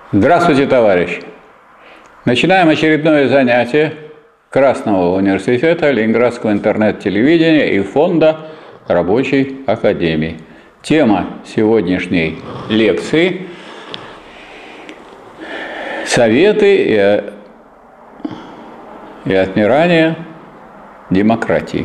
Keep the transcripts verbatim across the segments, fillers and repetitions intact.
Здравствуйте, товарищи! Начинаем очередное занятие Красного университета, Ленинградского интернет-телевидения и фонда Рабочей академии. Тема сегодняшней лекции – советы и отмирание демократии.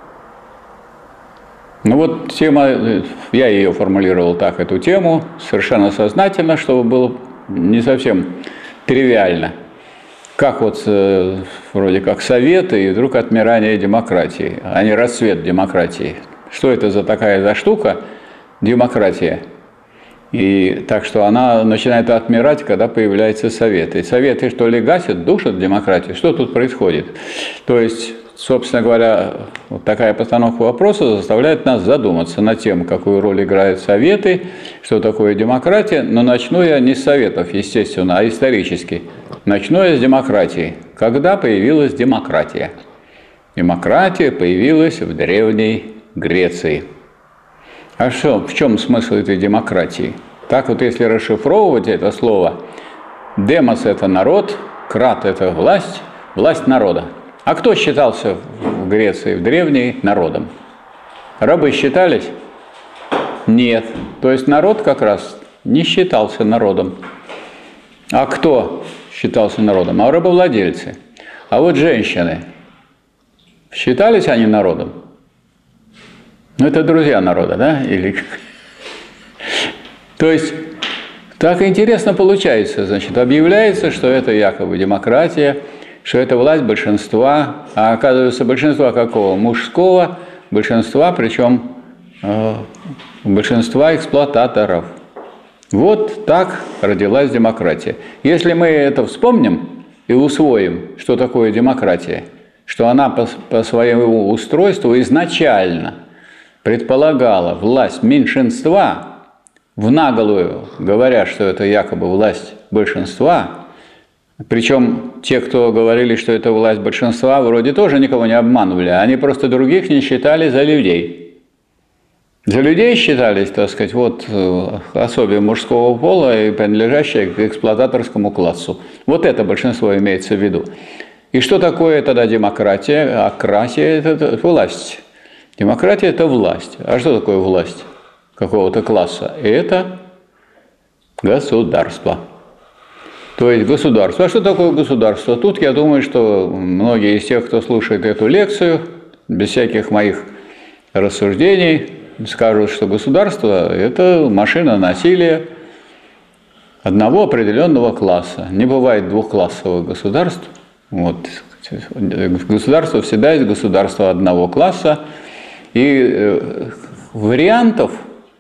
Ну вот тема, я ее формулировал так, эту тему, совершенно сознательно, чтобы было не совсем тривиально. Как вот вроде как советы и вдруг отмирание демократии, а не расцвет демократии. Что это за такая за штука, демократия? И так что она начинает отмирать, когда появляются советы. И советы, что ли, гасят, душат демократию? Что тут происходит? То есть, собственно говоря, вот такая постановка вопроса заставляет нас задуматься над тем, какую роль играют советы, что такое демократия. Но начну я не с советов, естественно, а исторически. Начну я с демократии. Когда появилась демократия? Демократия появилась в Древней Греции. А что, в чем смысл этой демократии? Так вот, если расшифровывать это слово, демос – это народ, крат – это власть, власть народа. А кто считался в Греции, в древней, народом? Рабы считались? Нет. То есть народ как раз не считался народом. А кто считался народом? А рабовладельцы. А вот женщины. Считались они народом? Ну, это друзья народа, да? Или... То есть, так интересно получается. Значит, объявляется, что это якобы демократия, что это власть большинства, а оказывается, большинства какого? Мужского большинства, причем э, большинства эксплуататоров. Вот так родилась демократия. Если мы это вспомним и усвоим, что такое демократия, что она по, по своему устройству изначально предполагала власть меньшинства, в наголую говоря, что это якобы власть большинства, причем те, кто говорили, что это власть большинства, вроде тоже никого не обманывали, они просто других не считали за людей. За людей считались, так сказать, вот особи мужского пола и принадлежащие к эксплуататорскому классу. Вот это большинство имеется в виду. И что такое тогда демократия? Акратия – это власть. Демократия – это власть. А что такое власть какого-то класса? Это государство. То есть государство. А что такое государство? Тут я думаю, что многие из тех, кто слушает эту лекцию, без всяких моих рассуждений, скажут, что государство – это машина насилия одного определенного класса. Не бывает двухклассовых государств. Вот. Государство всегда есть государство одного класса. И вариантов,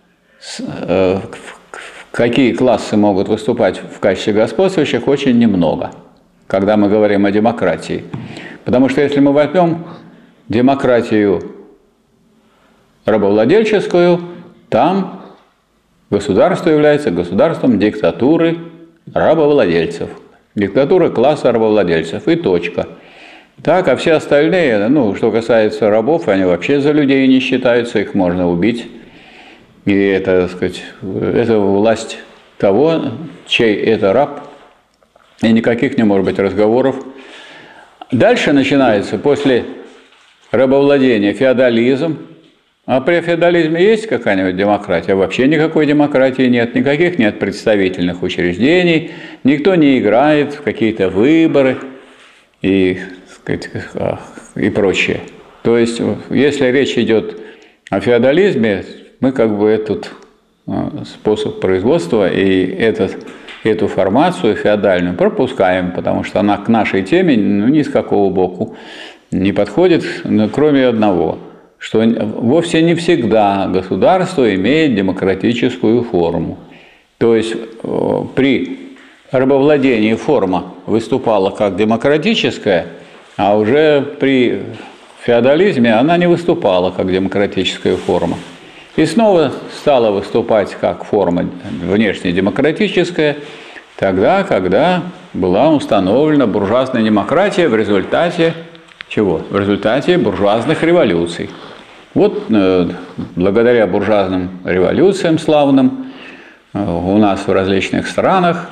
какие классы могут выступать в качестве господствующих, очень немного, когда мы говорим о демократии. Потому что если мы возьмем демократию рабовладельческую, там государство является государством диктатуры рабовладельцев. Диктатура класса рабовладельцев. И точка. Так, а все остальные, ну, что касается рабов, они вообще за людей не считаются, их можно убить. И это, так сказать, это власть того, чей это раб, и никаких не может быть разговоров. Дальше начинается, после рабовладения, феодализм. А при феодализме есть какая-нибудь демократия? Вообще никакой демократии нет, никаких нет представительных учреждений, никто не играет в какие-то выборы и, и прочее. То есть, если речь идет о феодализме, мы как бы этот способ производства и этот, эту формацию феодальную пропускаем, потому что она к нашей теме ну, ни с какого боку не подходит, кроме одного, что вовсе не всегда государство имеет демократическую форму. То есть при рабовладении форма выступала как демократическая, а уже при феодализме она не выступала как демократическая форма. И снова стала выступать как форма внешнедемократическая, тогда, когда была установлена буржуазная демократия в результате чего? В результате буржуазных революций. Вот э, благодаря буржуазным революциям славным э, у нас в различных странах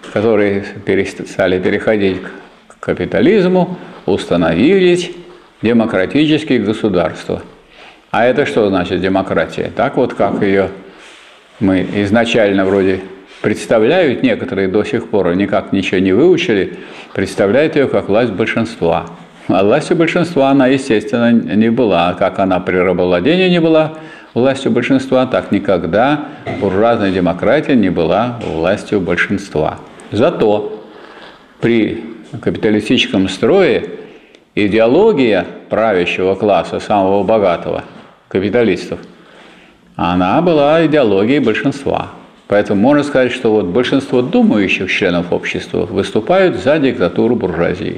которые стали переходить к капитализму, установились демократические государства. А это что значит демократия? Так вот, как ее мы изначально вроде представляют, некоторые до сих пор никак ничего не выучили, представляют ее как власть большинства. А властью большинства она, естественно, не была. Как она при рабовладении не была властью большинства, так никогда буржуазная демократия не была властью большинства. Зато при капиталистическом строе идеология правящего класса, самого богатого, капиталистов, она была идеологией большинства. Поэтому можно сказать, что вот большинство думающих членов общества выступают за диктатуру буржуазии.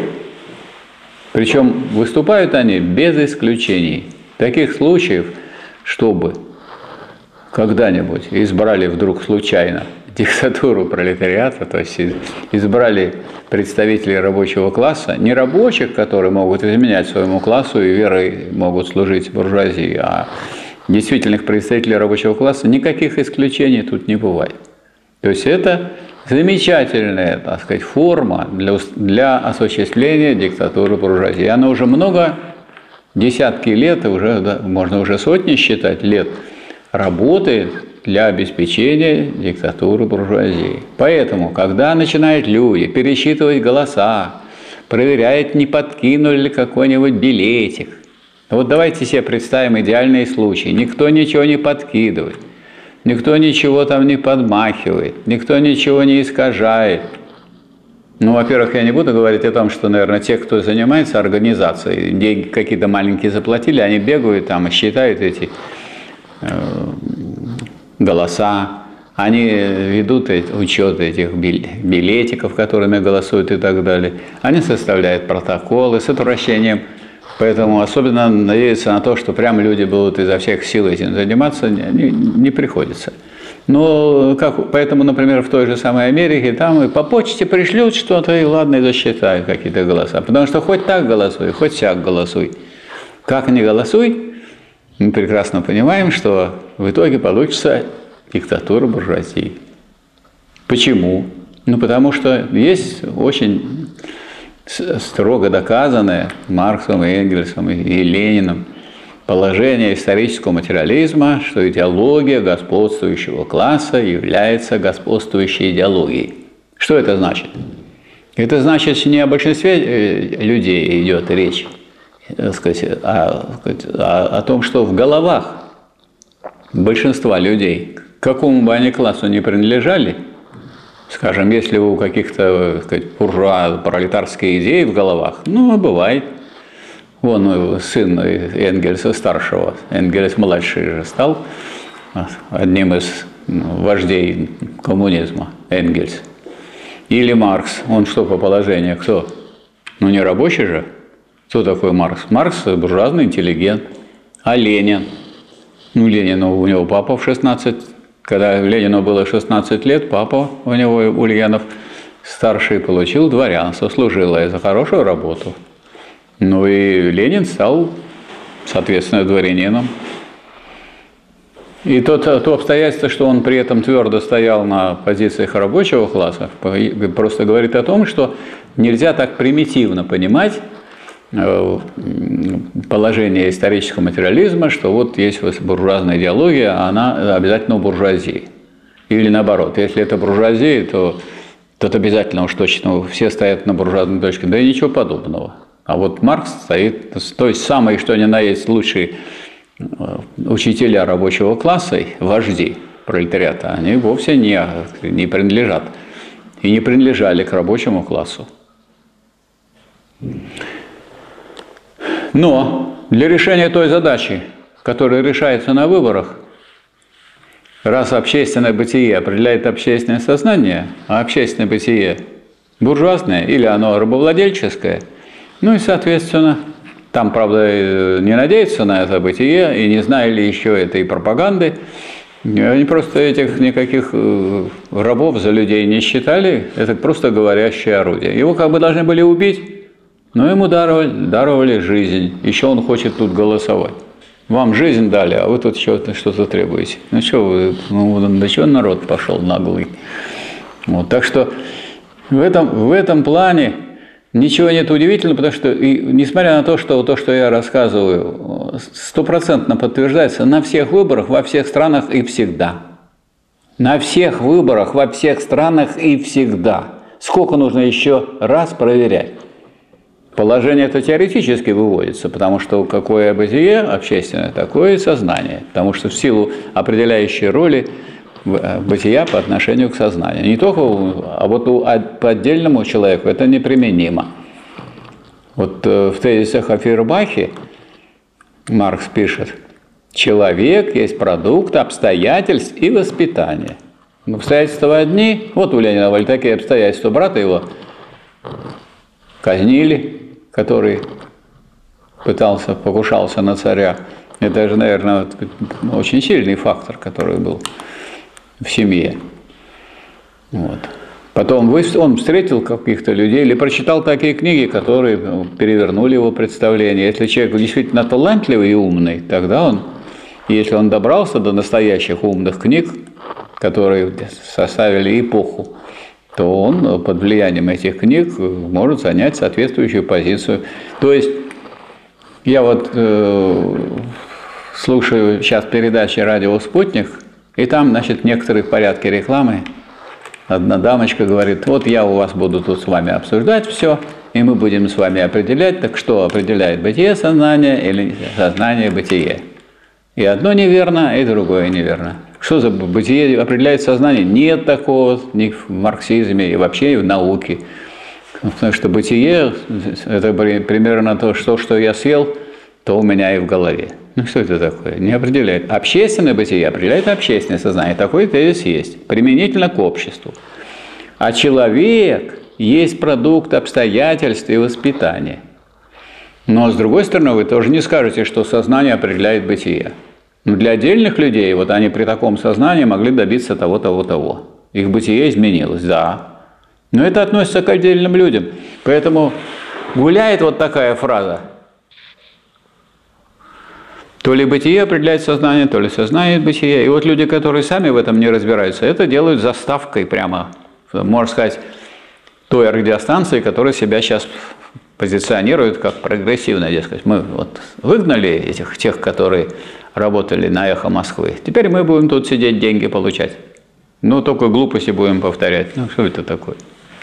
Причем выступают они без исключений. Таких случаев, чтобы когда-нибудь избрали вдруг случайно диктатуру пролетариата, то есть избрали представителей рабочего класса, не рабочих, которые могут изменять своему классу и верой могут служить буржуазии, а действительных представителей рабочего класса, никаких исключений тут не бывает. То есть это замечательная, так сказать, форма для, для осуществления диктатуры буржуазии. Она уже много, десятки лет, уже, да, можно уже сотни считать лет, работает для обеспечения диктатуры буржуазии. Поэтому, когда начинают люди пересчитывать голоса, проверяют, не подкинули ли какой-нибудь билетик. Вот давайте себе представим идеальный случай. Никто ничего не подкидывает, никто ничего там не подмахивает, никто ничего не искажает. Ну, во-первых, я не буду говорить о том, что, наверное, те, кто занимается организацией, деньги какие-то маленькие заплатили, они бегают там и считают эти э, голоса, они ведут учет этих билетиков, которыми голосуют и так далее. Они составляют протоколы с отвращением. Поэтому особенно надеяться на то, что прям люди будут изо всех сил этим заниматься, не, не приходится. Но как, поэтому, например, в той же самой Америке, там и по почте пришлют что-то, и ладно, и засчитают какие-то голоса. Потому что хоть так голосуй, хоть сяк голосуй. Как ни голосуй, мы прекрасно понимаем, что в итоге получится диктатура буржуазии. Почему? Ну, потому что есть очень строго доказанное Марксом, и Энгельсом и Лениным положение исторического материализма, что идеология господствующего класса является господствующей идеологией. Что это значит? Это значит, не о большинстве людей идет речь, так сказать, а, а о том, что в головах большинства людей, к какому бы они классу ни принадлежали, скажем, если у каких-то, сказать, буржуа пролетарские идеи в головах, ну, бывает. Вон сын Энгельса старшего, Энгельс младший же стал одним из вождей коммунизма, Энгельс. Или Маркс, он что по положению, кто? Ну, не рабочий же. Кто такой Маркс? Маркс – буржуазный интеллигент. А Ленин? Ну, Ленину, у него папа в шестнадцать, когда Ленину было шестнадцать лет, папа у него, Ульянов, старший, получил дворянство, служил за хорошую работу. Ну и Ленин стал, соответственно, дворянином. И то, то обстоятельство, что он при этом твердо стоял на позициях рабочего класса, просто говорит о том, что нельзя так примитивно понимать положение исторического материализма, что вот есть буржуазная идеология, а она обязательно у буржуазии. Или наоборот, если это буржуазия, то, то обязательно уж точно все стоят на буржуазной точке. Да и ничего подобного. А вот Маркс стоит, то есть самые, что ни на есть, лучшие учителя рабочего класса, вожди пролетариата, они вовсе не, не принадлежат и не принадлежали к рабочему классу. Но для решения той задачи, которая решается на выборах, раз общественное бытие определяет общественное сознание, а общественное бытие буржуазное или оно рабовладельческое, ну и, соответственно, там, правда, не надеются на это бытие и не знали еще этой пропаганды. Они просто этих никаких рабов за людей не считали, это просто говорящее орудие. Его как бы должны были убить, но ему даровали, даровали жизнь. Еще он хочет тут голосовать. Вам жизнь дали, а вы тут что-то, что-то требуете. Ну что вы, ну, да что народ пошел наглый. Вот, так что в этом, в этом плане ничего нет удивительного, потому что, и, несмотря на то, что то, что я рассказываю, стопроцентно подтверждается на всех выборах, во всех странах и всегда. На всех выборах, во всех странах и всегда. Сколько нужно еще раз проверять? Положение это теоретически выводится, потому что какое бытие общественное, такое и сознание. Потому что в силу определяющей роли бытия по отношению к сознанию. Не только, а вот у, а по отдельному человеку это неприменимо. Вот в тезисах о Фейербахе Маркс пишет: человек есть продукт обстоятельств и воспитания. Обстоятельства одни, вот у Ленина были такие обстоятельства, брата его казнили, который пытался, покушался на царя. Это же, наверное, очень сильный фактор, который был в семье. Вот. Потом он встретил каких-то людей или прочитал такие книги, которые перевернули его представление. Если человек действительно талантливый и умный, тогда он, если он добрался до настоящих умных книг, которые составили эпоху, то он под влиянием этих книг может занять соответствующую позицию. То есть я вот э, слушаю сейчас передачи «Радио Спутник», и там, значит, в некоторых порядке рекламы одна дамочка говорит: вот я у вас буду тут с вами обсуждать все, и мы будем с вами определять, так что определяет бытие сознания или сознание бытие. И одно неверно, и другое неверно. Что за бытие определяет сознание? Нет такого ни в марксизме, и вообще и в науке. Потому что бытие – это примерно то, что, что я съел, то у меня и в голове. Ну что это такое? Не определяет. Общественное бытие определяет общественное сознание. Такой тезис есть, применительно к обществу. А человек есть продукт обстоятельств и воспитания. Но с другой стороны, вы тоже не скажете, что сознание определяет бытие. Но для отдельных людей, вот они при таком сознании могли добиться того, того, того. Их бытие изменилось, да. Но это относится к отдельным людям. Поэтому гуляет вот такая фраза: то ли бытие определяет сознание, то ли сознание бытие. И вот люди, которые сами в этом не разбираются, это делают заставкой прямо, можно сказать, той радиостанции, которая себя сейчас позиционирует как прогрессивная, дескать. Мы вот выгнали этих, тех, которые работали на «Эхо Москвы. Теперь мы будем тут сидеть, деньги получать. Ну, только глупости будем повторять. Ну, что это такое?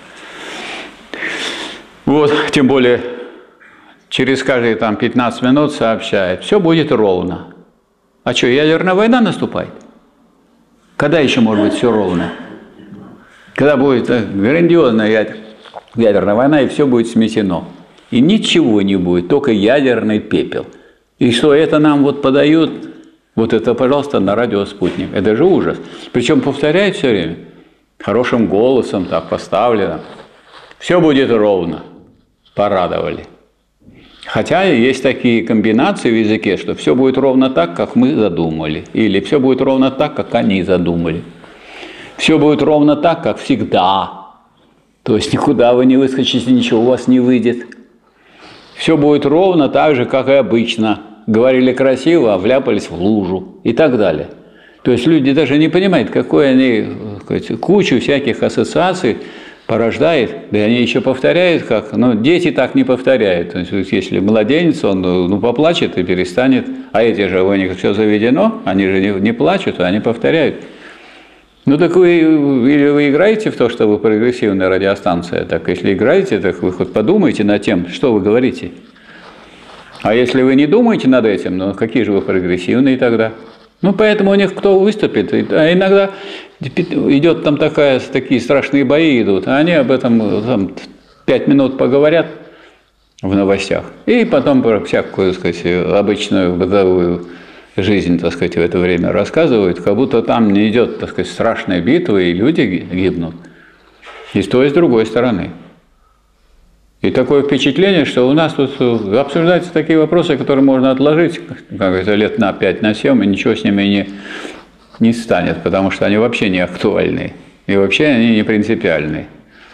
Вот, тем более, через каждые там пятнадцать минут сообщает: все будет ровно. А что, ядерная война наступает? Когда еще может быть все ровно? Когда будет грандиозная ядерная война, и все будет сметено. И ничего не будет, только ядерный пепел. И что это нам вот подают, вот это, пожалуйста, на радио «Спутник». Это же ужас. Причем повторяют все время, хорошим голосом так поставлено. Все будет ровно. Порадовали. Хотя есть такие комбинации в языке, что все будет ровно так, как мы задумали. Или все будет ровно так, как они задумали. Все будет ровно так, как всегда. То есть никуда вы не выскочите, ничего у вас не выйдет. Все будет ровно так же, как и обычно. Говорили красиво, а вляпались в лужу и так далее. То есть люди даже не понимают, какой они, сказать, кучу всяких ассоциаций порождает, да и они еще повторяют, как, ну, дети так не повторяют. То есть, если младенец, он ну, поплачет и перестанет, а эти же, у них все заведено, они же не, не плачут, а они повторяют. Ну, так вы, или вы играете в то, что вы прогрессивная радиостанция, так если играете, так вы хоть подумайте над тем, что вы говорите. А если вы не думаете над этим, ну, какие же вы прогрессивные тогда? Ну, поэтому у них кто выступит, а иногда идет там такая, такие страшные бои идут, а они об этом там, пять минут поговорят в новостях, и потом про всякую, так сказать, обычную бытовую жизнь, так сказать, в это время рассказывают, как будто там не идет, так сказать, страшная битва, и люди гибнут. И с той, и с другой стороны. И такое впечатление, что у нас тут обсуждаются такие вопросы, которые можно отложить, как это, лет на пять, на семь, и ничего с ними не, не станет, потому что они вообще не актуальны. И вообще они не принципиальны.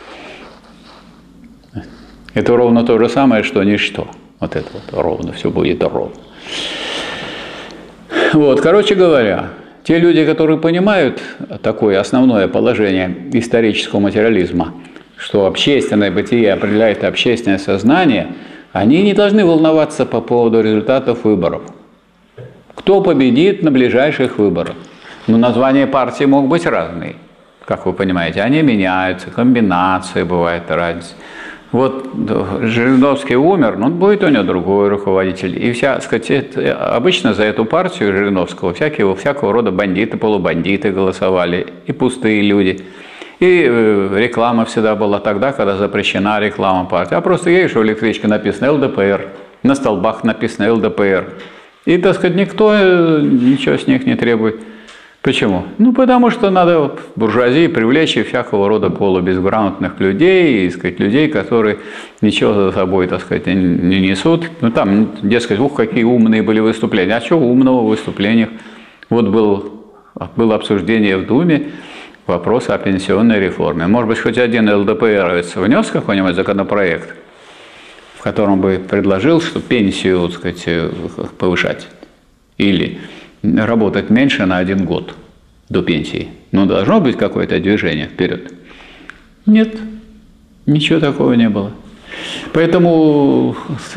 Это ровно то же самое, что ничто. Вот это вот ровно, все будет ровно. Вот, короче говоря, Те люди, которые понимают такое основное положение исторического материализма, что общественное бытие определяет общественное сознание, они не должны волноваться по поводу результатов выборов. Кто победит на ближайших выборах? Но названия партии могут быть разные, как вы понимаете. Они меняются, комбинации бывают разные. Вот Жириновский умер, но будет у него другой руководитель. И вся, сказать, обычно за эту партию Жириновского всякого, всякого рода бандиты, полубандиты голосовали, и пустые люди. И реклама всегда была тогда, когда запрещена реклама партии. А просто едешь в электричке, написано эл дэ пэ эр, на столбах написано эл дэ пэ эр. И, так сказать, никто ничего с них не требует. Почему? Ну, потому что надо в буржуазии привлечь всякого рода полубезграмотных людей, и, сказать, людей, которые ничего за собой, так сказать, не несут. Ну, там, дескать, ух, какие умные были выступления. А что умного в выступлениях? Вот был, было обсуждение в Думе вопроса о пенсионной реформе. Может быть, хоть один эл дэ пэ эровец внес какой-нибудь законопроект, в котором бы предложил, что пенсию, так сказать, повышать или работать меньше на один год до пенсии. Но должно быть какое-то движение вперед. Нет, ничего такого не было. Поэтому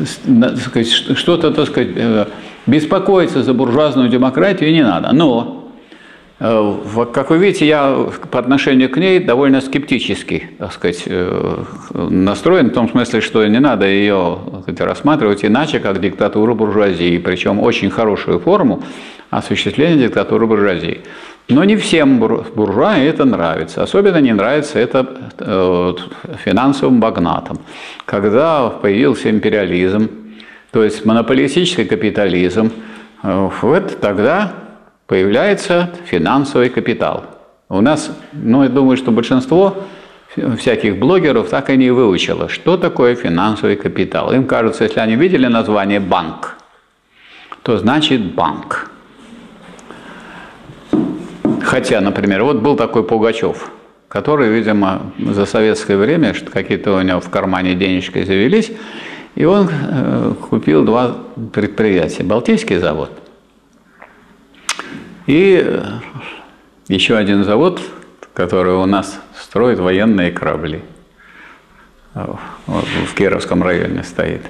что-то, так сказать, беспокоиться за буржуазную демократию не надо. Но, как вы видите, я по отношению к ней довольно скептически, так сказать, настроен, в том смысле, что не надо ее, так сказать, рассматривать иначе, как диктатуру буржуазии, причем очень хорошую форму осуществления диктатуры буржуазии. Но не всем буржуа это нравится. Особенно не нравится это финансовым магнатам. Когда появился империализм, то есть монополистический капитализм, вот тогда появляется финансовый капитал. У нас, ну, я думаю, что большинство всяких блогеров так и не выучило, что такое финансовый капитал. Им кажется, если они видели название «банк», то значит «банк». Хотя, например, вот был такой Пугачев, который, видимо, за советское время, что какие-то у него в кармане денежки завелись, и он э, купил два предприятия. Балтийский завод и еще один завод, который у нас строит военные корабли. Вот в Кировском районе стоит.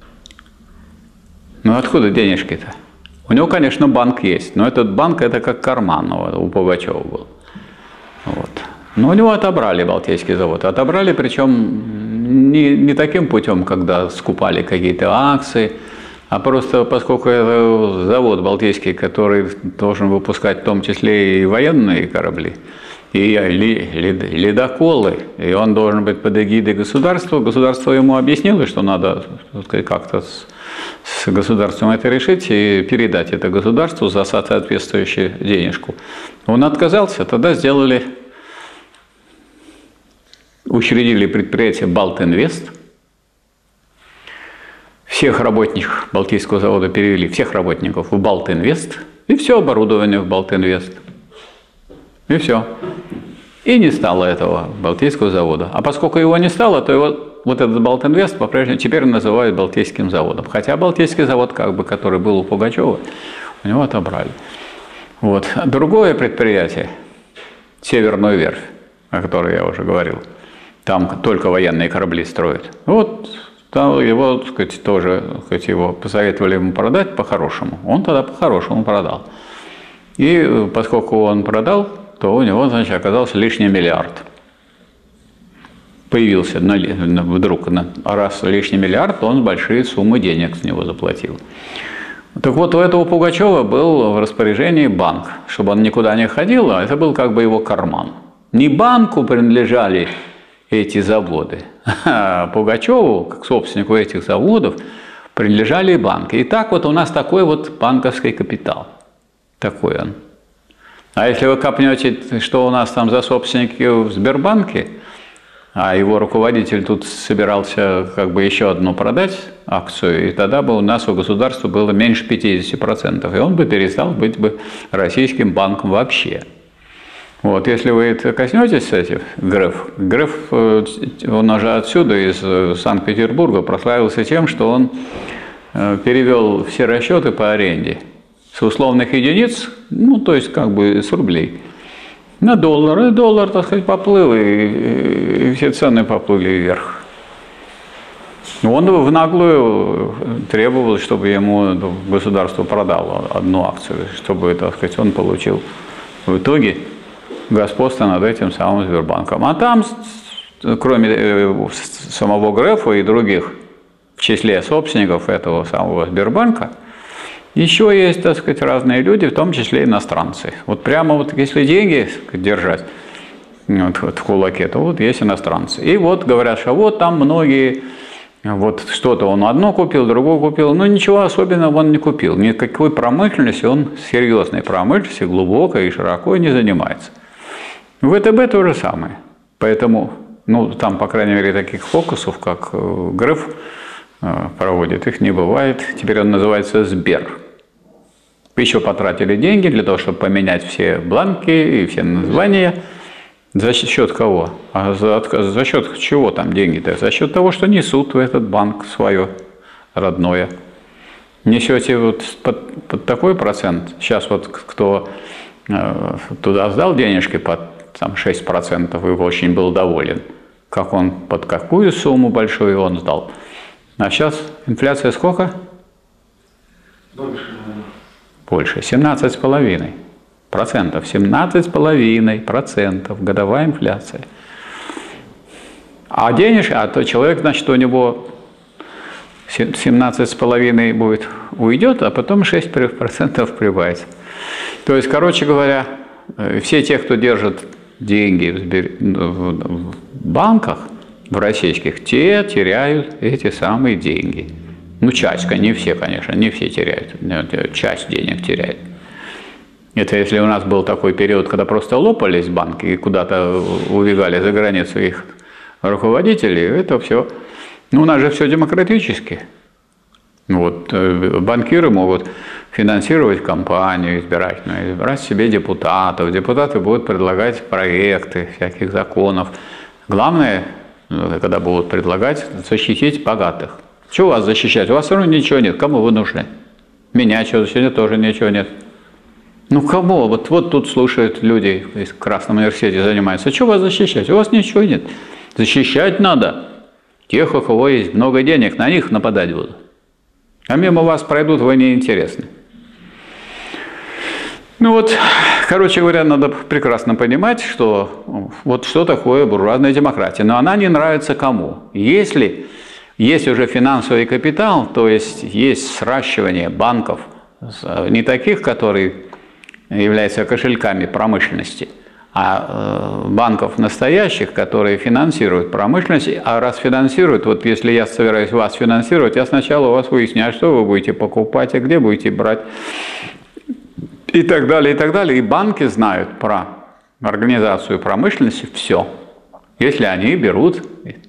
Ну откуда денежки-то? У него, конечно, банк есть, но этот банк это как карман у Пугачева был. Вот. Но у него отобрали Балтийский завод. Отобрали, причем не, не таким путем, когда скупали какие-то акции, а просто поскольку это завод Балтийский, который должен выпускать в том числе и военные корабли, и ледоколы, и он должен быть под эгидой государства, государство ему объяснило, что надо как-то с, с государством это решить и передать это государству за соответствующую денежку. Он отказался, тогда сделали, учредили предприятие «Балтинвест». Всех работников Балтийского завода перевели, всех работников в «Балтинвест», и все оборудование в «Балтинвест». И все. И не стало этого Балтийского завода. А поскольку его не стало, то его, вот этот «Балтинвест» по-прежнему теперь называют Балтийским заводом. Хотя Балтийский завод, как бы, который был у Пугачева, у него отобрали. Вот. Другое предприятие, «Северную верфь», о которой я уже говорил, там только военные корабли строят. Вот там его, так сказать, тоже, так сказать, его посоветовали ему продать по-хорошему. Он тогда по-хорошему продал. И поскольку он продал, то у него, значит, оказался лишний миллиард. Появился на, на, вдруг, на, раз лишний миллиард, он большие суммы денег с него заплатил. Так вот, у этого Пугачева был в распоряжении банк, чтобы он никуда не ходил, а это был как бы его карман. Не банку принадлежали эти заводы, а Пугачеву, как собственнику этих заводов, принадлежали банки. И так вот у нас такой вот банковский капитал. Такой он. А если вы копнете, что у нас там за собственники в Сбербанке, а его руководитель тут собирался как бы еще одну продать акцию, и тогда бы у нас у государства было меньше пятидесяти процентов, и он бы перестал быть бы российским банком вообще. Вот, если вы это коснетесь, этих, Греф, Греф, он уже отсюда, из Санкт-Петербурга, прославился тем, что он перевел все расчеты по аренде с условных единиц, ну, то есть как бы с рублей, на доллар. И доллар, так сказать, поплыл, и, и все цены поплыли вверх. Он в наглую требовал, чтобы ему государство продало одну акцию, чтобы, так сказать, он получил в итоге господство над этим самым Сбербанком. А там, кроме самого Грефа и других в числе собственников этого самого Сбербанка, еще есть, так сказать, разные люди, в том числе иностранцы. Вот прямо вот если деньги держать вот, вот в кулаке, то вот есть иностранцы. И вот говорят, что вот там многие, вот что-то он одно купил, другое купил, но ничего особенного он не купил. Никакой промышленности, он серьезной промышленности, глубокой и широко не занимается. В ВТБ то же самое. Поэтому, ну, там, по крайней мере, таких фокусов, как Греф проводит, их не бывает. Теперь он называется Сбер. Еще потратили деньги для того, чтобы поменять все бланки и все названия. За счет кого? А за, за счет чего там деньги-то? За счет того, что несут в этот банк свое родное. Несете вот под, под такой процент. Сейчас вот кто э, туда сдал денежки под там, шесть процентов и очень был доволен. Как он, под какую сумму большую он сдал. А сейчас инфляция сколько? Больше. Больше. семнадцать с половиной процентов. семнадцать с половиной процентов годовая инфляция. А денежки, а то человек, значит, у него семнадцать с половиной будет уйдет, а потом шесть процентов прибавится. То есть, короче говоря, все те, кто держит деньги в банках, в российских, те теряют эти самые деньги. Ну, часть, не все, конечно, не все теряют, часть денег теряют. Это если у нас был такой период, когда просто лопались банки и куда-то убегали за границу их руководители, это все. Ну, у нас же все демократически. Вот, банкиры могут финансировать кампанию избирательную, избирать себе депутатов. Депутаты будут предлагать проекты всяких законов. Главное, когда будут предлагать, защитить богатых. Чего вас защищать? У вас все равно ничего нет. Кому вы нужны? Меня что, сегодня тоже ничего нет. Ну, кому? Вот, вот тут слушают люди, в Красном университете занимаются. Чего вас защищать? У вас ничего нет. Защищать надо тех, у кого есть много денег, на них нападать будут. А мимо вас пройдут, вы неинтересны. Ну вот, короче говоря, надо прекрасно понимать, что вот что такое буржуазная демократия. Но она не нравится кому? Если есть уже финансовый капитал, то есть есть сращивание банков, не таких, которые являются кошельками промышленности, а банков настоящих, которые финансируют промышленность. А раз финансируют, вот если я собираюсь вас финансировать, я сначала у вас выясняю, что вы будете покупать, а где будете брать, и так далее, и так далее. И банки знают про организацию промышленности все, если они берут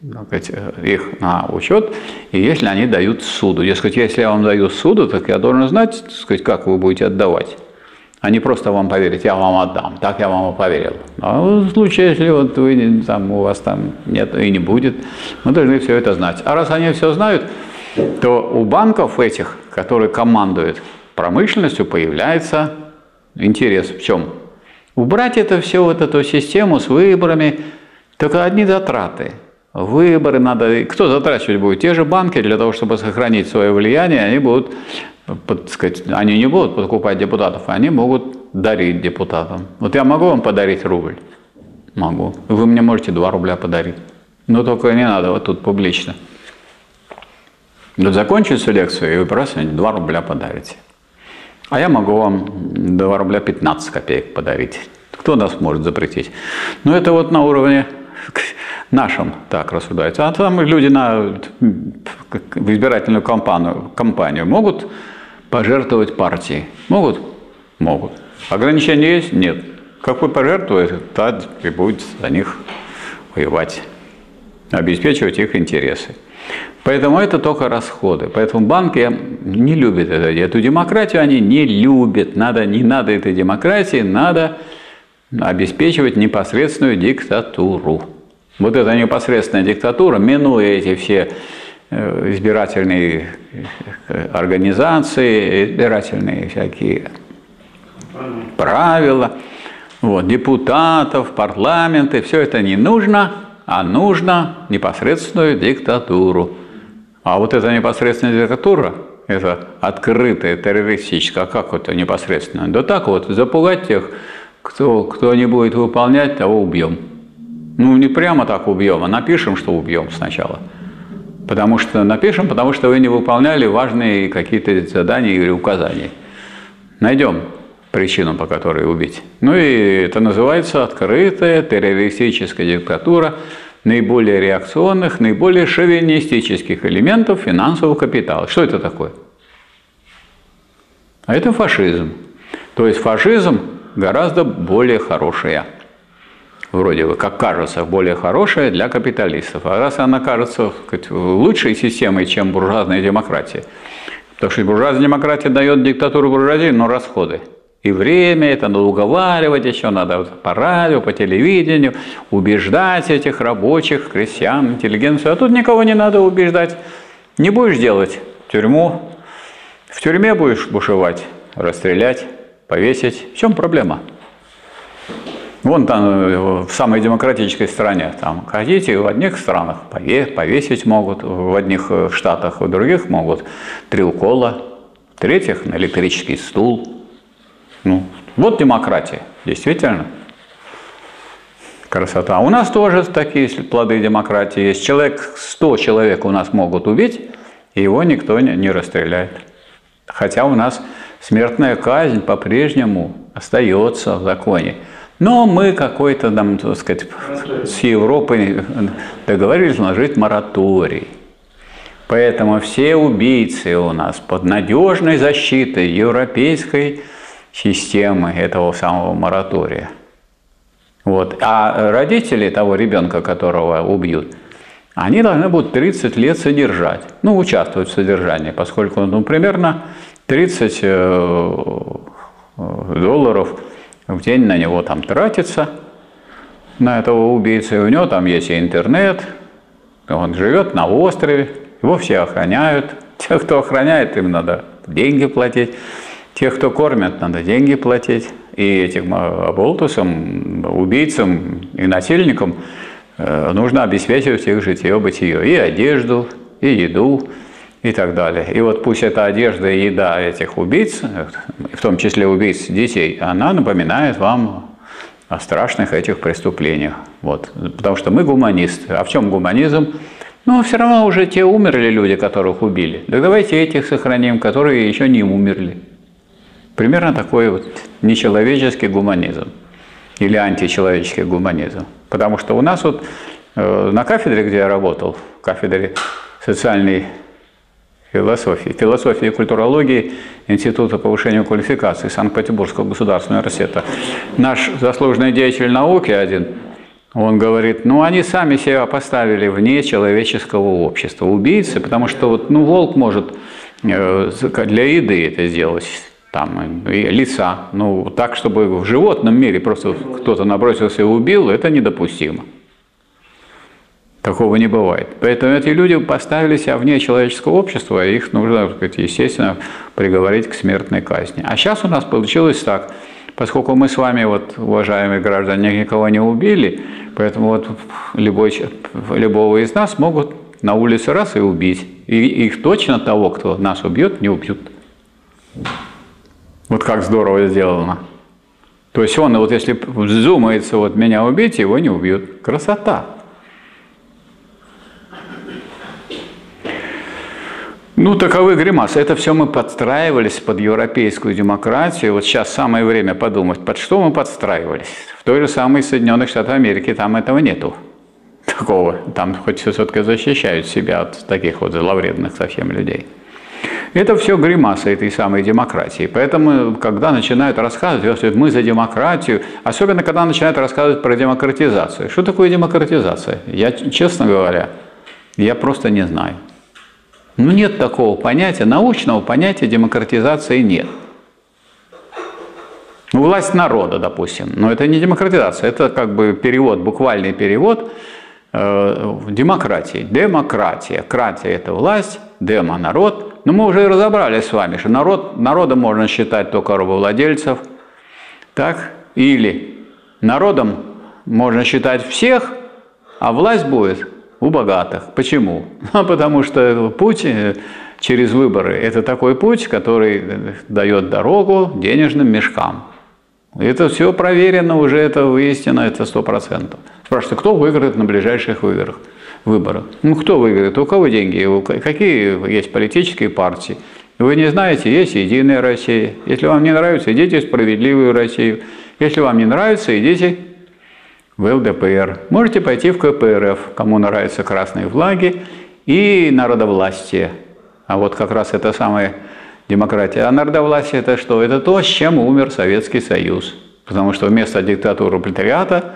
их на учет, и если они дают суду. Дескать, если я вам даю суду, так я должен знать, так сказать, как вы будете отдавать. А не просто вам поверить, я вам отдам. Так я вам и поверил. А в случае, если вот вы, там, у вас там нет и не будет, мы должны все это знать. А раз они все знают, то у банков этих, которые командуют промышленностью, появляется интерес. В чем? Убрать это все, вот эту систему с выборами, только одни затраты. Выборы надо... Кто затрачивать будет? Те же банки для того, чтобы сохранить свое влияние, они будут... Под, сказать, они не будут покупать депутатов, они могут дарить депутатам. Вот я могу вам подарить рубль? Могу. Вы мне можете два рубля подарить. Но только не надо вот тут публично. Вот закончится лекцию, и вы просто два рубля подарите. А я могу вам два рубля пятнадцать копеек подарить. Кто нас может запретить? Ну, это вот на уровне нашем так рассуждается. А там люди на в избирательную кампанию, кампанию могут пожертвовать партией? Могут? Могут. Ограничения есть? Нет. Как вы пожертвуете, так и будет за них воевать, обеспечивать их интересы. Поэтому это только расходы. Поэтому банки не любят это, эту демократию, они не любят. Надо, не надо этой демократии, надо обеспечивать непосредственную диктатуру. Вот эта непосредственная диктатура, минуя эти все избирательные организации, избирательные всякие правила, вот, депутатов, парламенты, все это не нужно, а нужно непосредственную диктатуру. А вот эта непосредственная диктатура, это открытая, террористическая, а как это непосредственно? Да так вот, запугать тех, кто, кто не будет выполнять, того убьем. Ну, не прямо так убьем, а напишем, что убьем сначала. Потому что напишем, потому что вы не выполняли важные какие-то задания или указания. Найдем причину, по которой убить. Ну и это называется открытая террористическая диктатура наиболее реакционных, наиболее шовинистических элементов финансового капитала. Что это такое? А это фашизм. То есть фашизм гораздо более хорошая. Вроде бы, как кажется, более хорошая для капиталистов. А раз она кажется, так сказать, лучшей системой, чем буржуазная демократия, потому что буржуазная демократия дает диктатуру буржуазии, но расходы. И время это надо уговаривать, еще надо по радио, по телевидению, убеждать этих рабочих, крестьян, интеллигенцию. А тут никого не надо убеждать. Не будешь делать тюрьму, в тюрьме будешь бушевать, расстрелять, повесить. В чем проблема? Вон там, в самой демократической стране, там, хотите, в одних странах повесить могут, в одних штатах, в других могут три укола, в третьих на электрический стул. Ну, вот демократия, действительно. Красота. У нас тоже такие плоды демократии есть. Человек, сто человек у нас могут убить, и его никто не, не расстреляет. Хотя у нас смертная казнь по-прежнему остается в законе. Но мы какой-то, там, так сказать, с Европой договорились наложить мораторий. Поэтому все убийцы у нас под надежной защитой европейской системы этого самого моратория. Вот. А родители того ребенка, которого убьют, они должны будут тридцать лет содержать, ну, участвовать в содержании, поскольку, ну, примерно тридцать долларов в день на него там тратится, на этого убийцы, и у него там есть и интернет, он живет на острове, его все охраняют, тех, кто охраняет, им надо деньги платить. Тех, кто кормят, надо деньги платить. И этим оболтусам, убийцам и насильникам нужно обеспечивать их житье-бытие. И одежду, и еду, и так далее. И вот пусть эта одежда и еда этих убийц, в том числе убийц детей, она напоминает вам о страшных этих преступлениях. Вот. Потому что мы гуманисты. А в чем гуманизм? Ну, все равно уже те умерли люди, которых убили. Так давайте этих сохраним, которые еще не умерли. Примерно такой вот нечеловеческий гуманизм или античеловеческий гуманизм. Потому что у нас вот э, на кафедре, где я работал, кафедре социальной философии, философии и культурологии Института повышения квалификации Санкт-Петербургского государственного университета, наш заслуженный деятель науки один, он говорит, ну они сами себя поставили вне человеческого общества, убийцы, потому что вот, ну, волк может э, для еды это сделать. Там, и лиса. Ну, так, чтобы в животном мире просто кто-то набросился и убил, это недопустимо. Такого не бывает. Поэтому эти люди поставили себя вне человеческого общества, и их нужно, так сказать, естественно, приговорить к смертной казни. А сейчас у нас получилось так, поскольку мы с вами, вот, уважаемые граждане, никого не убили, поэтому вот любой, любого из нас могут на улице раз и убить. И их точно того, кто нас убьет, не убьют. Вот как здорово сделано. То есть он, вот если вздумается вот меня убить, его не убьют. Красота. Ну, таковы гримасы. Это все мы подстраивались под европейскую демократию. Вот сейчас самое время подумать, под что мы подстраивались. В той же самой Соединенных Штатах Америки там этого нету. Такого. Там хоть все-таки защищают себя от таких вот зловредных совсем людей. Это все гримаса этой самой демократии. Поэтому, когда начинают рассказывать, что мы за демократию, особенно когда начинают рассказывать про демократизацию. Что такое демократизация? Я, честно говоря, я просто не знаю. Ну, нет такого понятия, научного понятия демократизации нет. Власть народа, допустим. Но это не демократизация, это как бы перевод, буквальный перевод э, демократии. Демократия. Кратия – это власть, демо – народ. Но мы уже разобрались с вами, что народ, народом можно считать только рабовладельцев. Так? Или народом можно считать всех, а власть будет у богатых. Почему? Ну, потому что путь через выборы – это такой путь, который дает дорогу денежным мешкам. Это все проверено уже, это выяснено, это сто процентов. Спрашивают, кто выиграет на ближайших выборах? выборах? Ну, кто выиграет? У кого деньги? Какие есть политические партии? Вы не знаете, есть «Единая Россия». Если вам не нравится, идите в «Справедливую Россию». Если вам не нравится, идите в эл дэ пэ эр. Можете пойти в ка пэ эр эф, кому нравятся красные флаги, и народовластие. А вот как раз это самая демократия. А народовластие – это что? Это то, с чем умер Советский Союз. Потому что вместо диктатуры пролетариата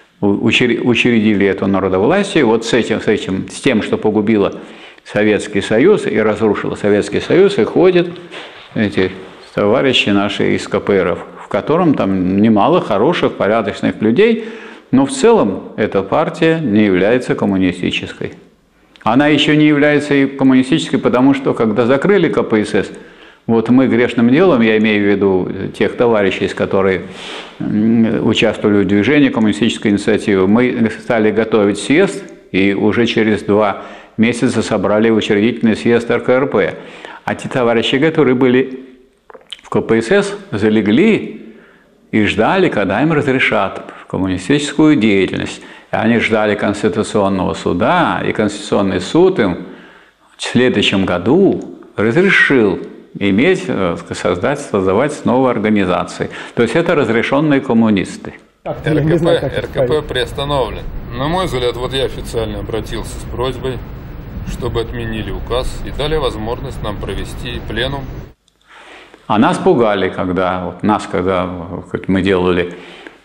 учредили это народовластие. Вот с этим, с этим, с тем, что погубило Советский Союз и разрушило Советский Союз, и ходят эти товарищи наши из ка пэ эр эф, в котором там немало хороших, порядочных людей, но в целом эта партия не является коммунистической. Она еще не является и коммунистической, потому что, когда закрыли ка пэ эс эс, вот мы грешным делом, я имею в виду тех товарищей, которые участвовали в движении коммунистической инициативы, мы стали готовить съезд, и уже через два месяца собрали учредительный съезд эр ка эр пэ. А те товарищи, которые были в ка пэ эс эс, залегли и ждали, когда им разрешат коммунистическую деятельность. И они ждали Конституционного суда, и Конституционный суд им в следующем году разрешил иметь, создать, создавать новые организации. То есть это разрешенные коммунисты. эр ка пэ, эр ка пэ приостановлен. На мой взгляд, вот я официально обратился с просьбой, чтобы отменили указ и дали возможность нам провести пленум. А нас пугали, когда, вот нас, когда мы делали,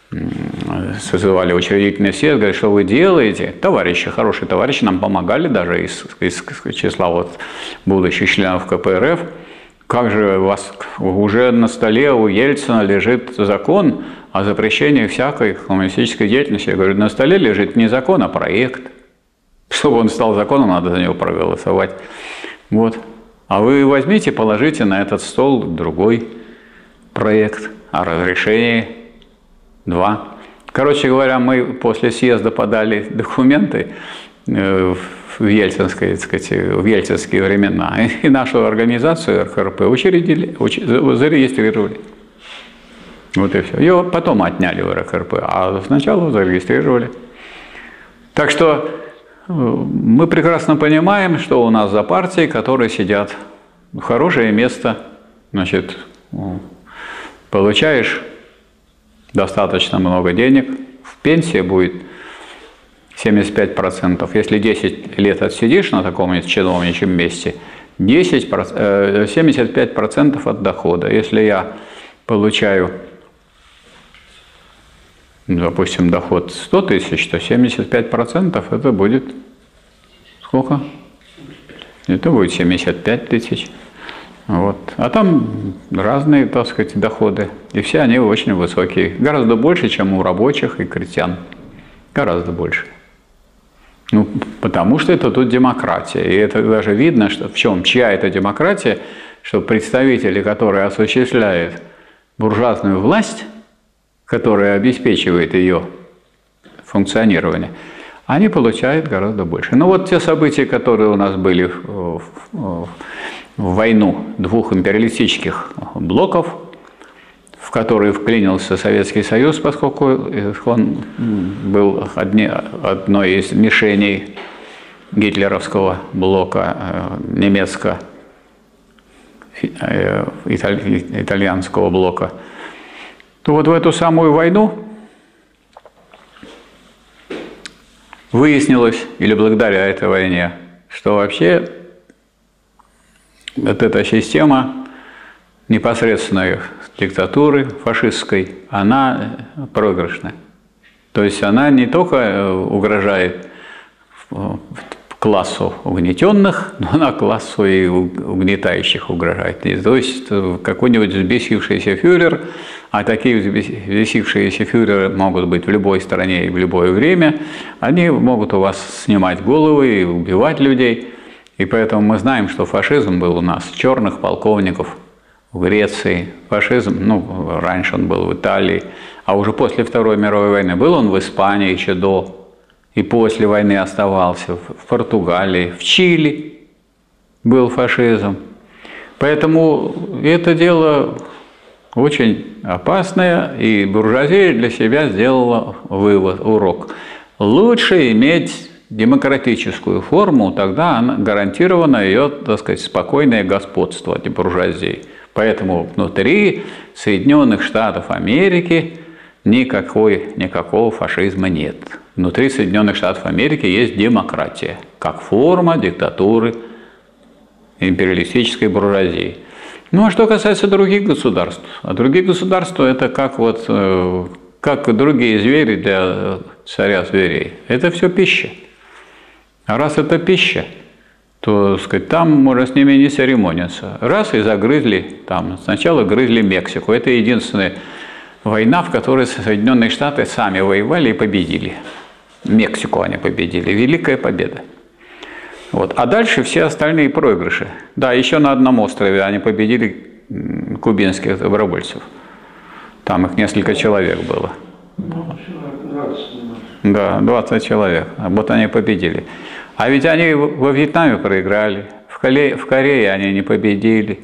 созывали учредительный съезд, говорят, что вы делаете? Товарищи, хорошие товарищи, нам помогали даже из, из числа вот будущих членов ка пэ эр эф. Как же у вас уже на столе у Ельцина лежит закон о запрещении всякой коммунистической деятельности? Я говорю, на столе лежит не закон, а проект. Чтобы он стал законом, надо за него проголосовать. Вот. А вы возьмите, положите на этот стол другой проект о разрешении. Два. Короче говоря, мы после съезда подали документы в ельцинские, так сказать, в ельцинские времена, и нашу организацию эр ка эр пэ учредили, уч... зарегистрировали. Вот и все. Ее потом отняли в эр ка эр пэ, а сначала зарегистрировали. Так что мы прекрасно понимаем, что у нас за партии, которые сидят. Хорошее место, значит, получаешь достаточно много денег, в пенсии будет семьдесят пять процентов. Если десять лет отсидишь на таком чиновничьем месте, десять, семьдесят пять процентов от дохода. Если я получаю, допустим, доход сто тысяч, то семьдесят пять процентов это будет сколько? Это будет семьдесят пять тысяч. Вот. А там разные, так сказать, доходы. И все они очень высокие. Гораздо больше, чем у рабочих и крестьян. Гораздо больше. Ну, потому что это тут демократия. И это даже видно, что в чем, чья это демократия, что представители, которые осуществляют буржуазную власть, которая обеспечивает ее функционирование, они получают гораздо больше. Ну вот те события, которые у нас были в, в, в войну двух империалистических блоков, в которые вклинился Советский Союз, поскольку он был одни, одной из мишеней гитлеровского блока, немецко-итальянского блока, то вот в эту самую войну выяснилось, или благодаря этой войне, что вообще вот эта система непосредственной диктатуры фашистской, она проигрышная. То есть она не только угрожает классу угнетенных, но она классу и угнетающих угрожает. То есть какой-нибудь взбесившийся фюрер а такие взбесившиеся фюреры могут быть в любой стране и в любое время, они могут у вас снимать головы и убивать людей. И поэтому мы знаем, что фашизм был у нас черных полковников в Греции, фашизм, ну, раньше он был в Италии, а уже после Второй мировой войны был он в Испании еще до, и после войны оставался, в Португалии, в Чили был фашизм. Поэтому это дело очень опасное, и буржуазия для себя сделала вывод, урок. Лучше иметь демократическую форму, тогда она гарантировано ее, так сказать, спокойное господство этой буржуазии. Поэтому внутри Соединенных Штатов Америки никакой, никакого фашизма нет. Внутри Соединенных Штатов Америки есть демократия, как форма диктатуры империалистической буржуазии. Ну а что касается других государств, а другие государства это как вот, как другие звери для царя зверей. Это все пища. А раз это пища, то, так сказать, там можно с ними не церемониться. Раз и загрызли, там, сначала грызли Мексику. Это единственная война, в которой Соединенные Штаты сами воевали и победили. Мексику они победили. Великая победа. Вот. А дальше все остальные проигрыши. Да, еще на одном острове они победили кубинских добровольцев. Там их несколько человек было. Да, двадцать человек. Вот они победили. А ведь они во Вьетнаме проиграли, в Корее, в Корее они не победили.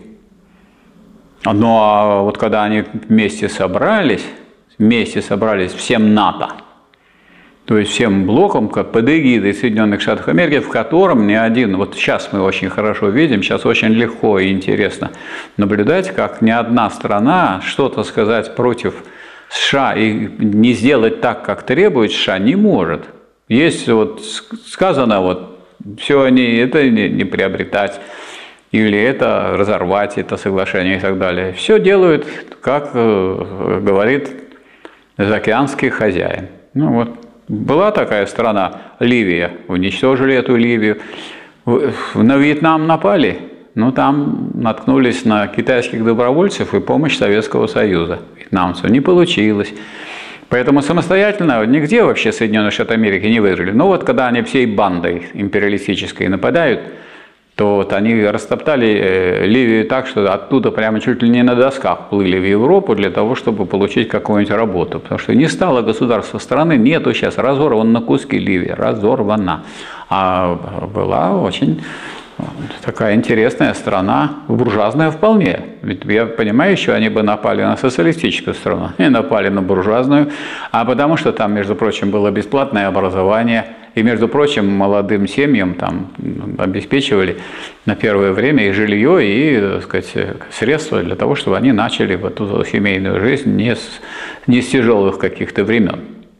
Ну а вот когда они вместе собрались, вместе собрались всем НАТО, то есть всем блоком, как под эгидой Соединенных Штатов Америки, в котором ни один, вот сейчас мы очень хорошо видим, сейчас очень легко и интересно наблюдать, как ни одна страна что-то сказать против США и не сделать так, как требует США, не может. Есть вот сказано, вот все они, это не, не приобретать, или это разорвать, это соглашение и так далее. Все делают, как э, говорит заокеанский хозяин. Ну вот, была такая страна, Ливия, уничтожили эту Ливию. На Вьетнам напали, но там наткнулись на китайских добровольцев и помощь Советского Союза. Вьетнамцев не получилось. Поэтому самостоятельно нигде вообще Соединенные Штаты Америки не выиграли. Но вот когда они всей бандой империалистической нападают, то вот они растоптали Ливию так, что оттуда прямо чуть ли не на досках плыли в Европу для того, чтобы получить какую-нибудь работу. Потому что не стало государства страны, нету сейчас, разорвана на куски Ливия, разорвана. А была очень такая интересная страна, буржуазная вполне. Ведь я понимаю, еще они бы напали на социалистическую страну, и напали на буржуазную, а потому что там, между прочим, было бесплатное образование, и, между прочим, молодым семьям там обеспечивали на первое время и жилье, и, так сказать, средства для того, чтобы они начали вот эту семейную жизнь не с, не с тяжелых каких-то времен.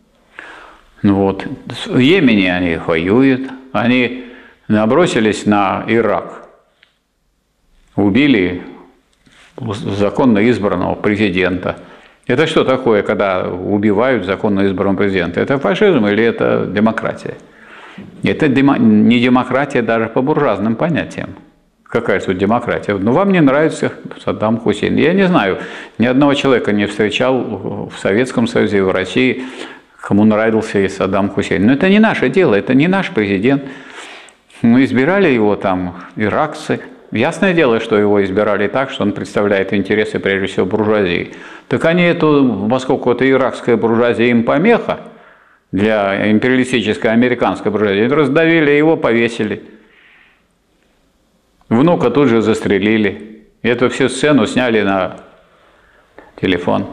Вот. В Йемене они воюют, они набросились на Ирак, убили законно избранного президента. Это что такое, когда убивают законно избранного президента? Это фашизм или это демократия? Это демо... не демократия даже по буржуазным понятиям. Какая тут демократия? Ну, вам не нравится Саддам Хусейн. Я не знаю, ни одного человека не встречал в Советском Союзе и в России, кому нравился и Саддам Хусейн. Но это не наше дело, это не наш президент. Мы избирали его там иракцы. Ясное дело, что его избирали так, что он представляет интересы, прежде всего, буржуазии. Так они эту, поскольку это иракская буржуазия им помеха для империалистической американской буржуазии, раздавили его, повесили. Внука тут же застрелили. Эту всю сцену сняли на телефон.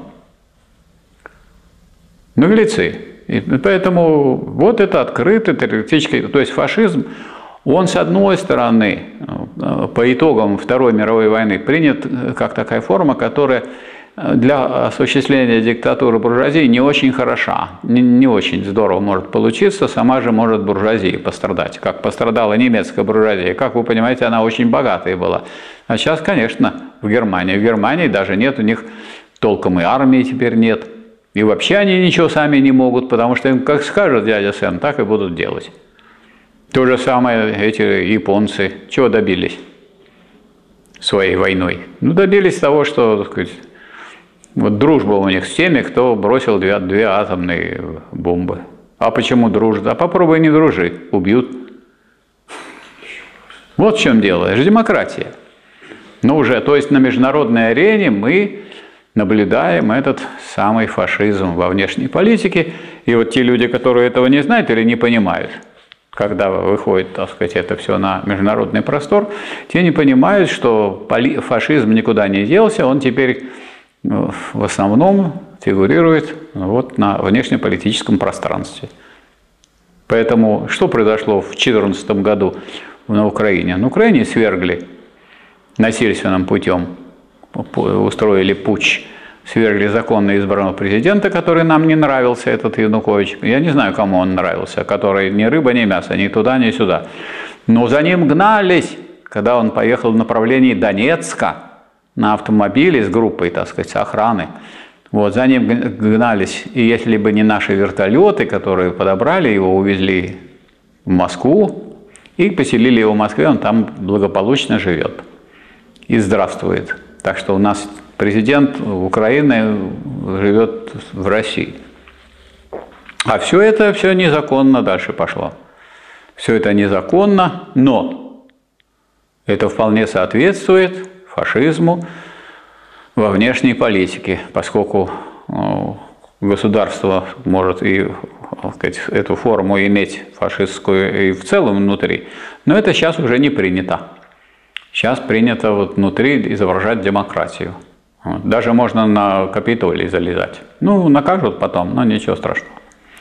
Наглецы. И поэтому вот это открытый террористический, то есть фашизм, он, с одной стороны, по итогам Второй мировой войны принят как такая форма, которая для осуществления диктатуры буржуазии не очень хороша, не, не очень здорово может получиться, сама же может буржуазия пострадать, как пострадала немецкая буржуазия. Как вы понимаете, она очень богатая была. А сейчас, конечно, в Германии. В Германии даже нет у них толком и армии теперь нет. И вообще они ничего сами не могут, потому что им как скажет дядя Сэм, так и будут делать. То же самое эти японцы чего добились своей войной? Ну, добились того, что, так сказать, Вот дружба у них с теми, кто бросил две, две атомные бомбы. А почему дружат? А попробуй не дружи, убьют. Вот в чем дело, это же демократия. Ну уже, то есть на международной арене мы наблюдаем этот самый фашизм во внешней политике. И вот те люди, которые этого не знают или не понимают, когда выходит, так сказать, это все на международный простор, те не понимают, что фашизм никуда не делся, он теперь в основном фигурирует вот на внешнеполитическом пространстве. Поэтому что произошло в две тысячи четырнадцатом году на Украине? На Украине свергли насильственным путем, устроили путч, свергли законно избранного президента, который нам не нравился, этот Янукович. Я не знаю, кому он нравился, который ни рыба, ни мясо, ни туда, ни сюда. Но за ним гнались, когда он поехал в направлении Донецка на автомобиле с группой, так сказать, охраны. Вот, за ним гнались. И если бы не наши вертолеты, которые подобрали его, увезли в Москву и поселили его в Москве, он там благополучно живет и здравствует. Так что у нас президент Украины живет в России. А все это все незаконно дальше пошло. Все это незаконно, но это вполне соответствует фашизму во внешней политике, поскольку государство может и, так сказать, эту форму иметь фашистскую и в целом внутри, но это сейчас уже не принято. Сейчас принято вот внутри изображать демократию. Вот. Даже можно на Капитолий залезать. Ну, накажут потом, но ничего страшного.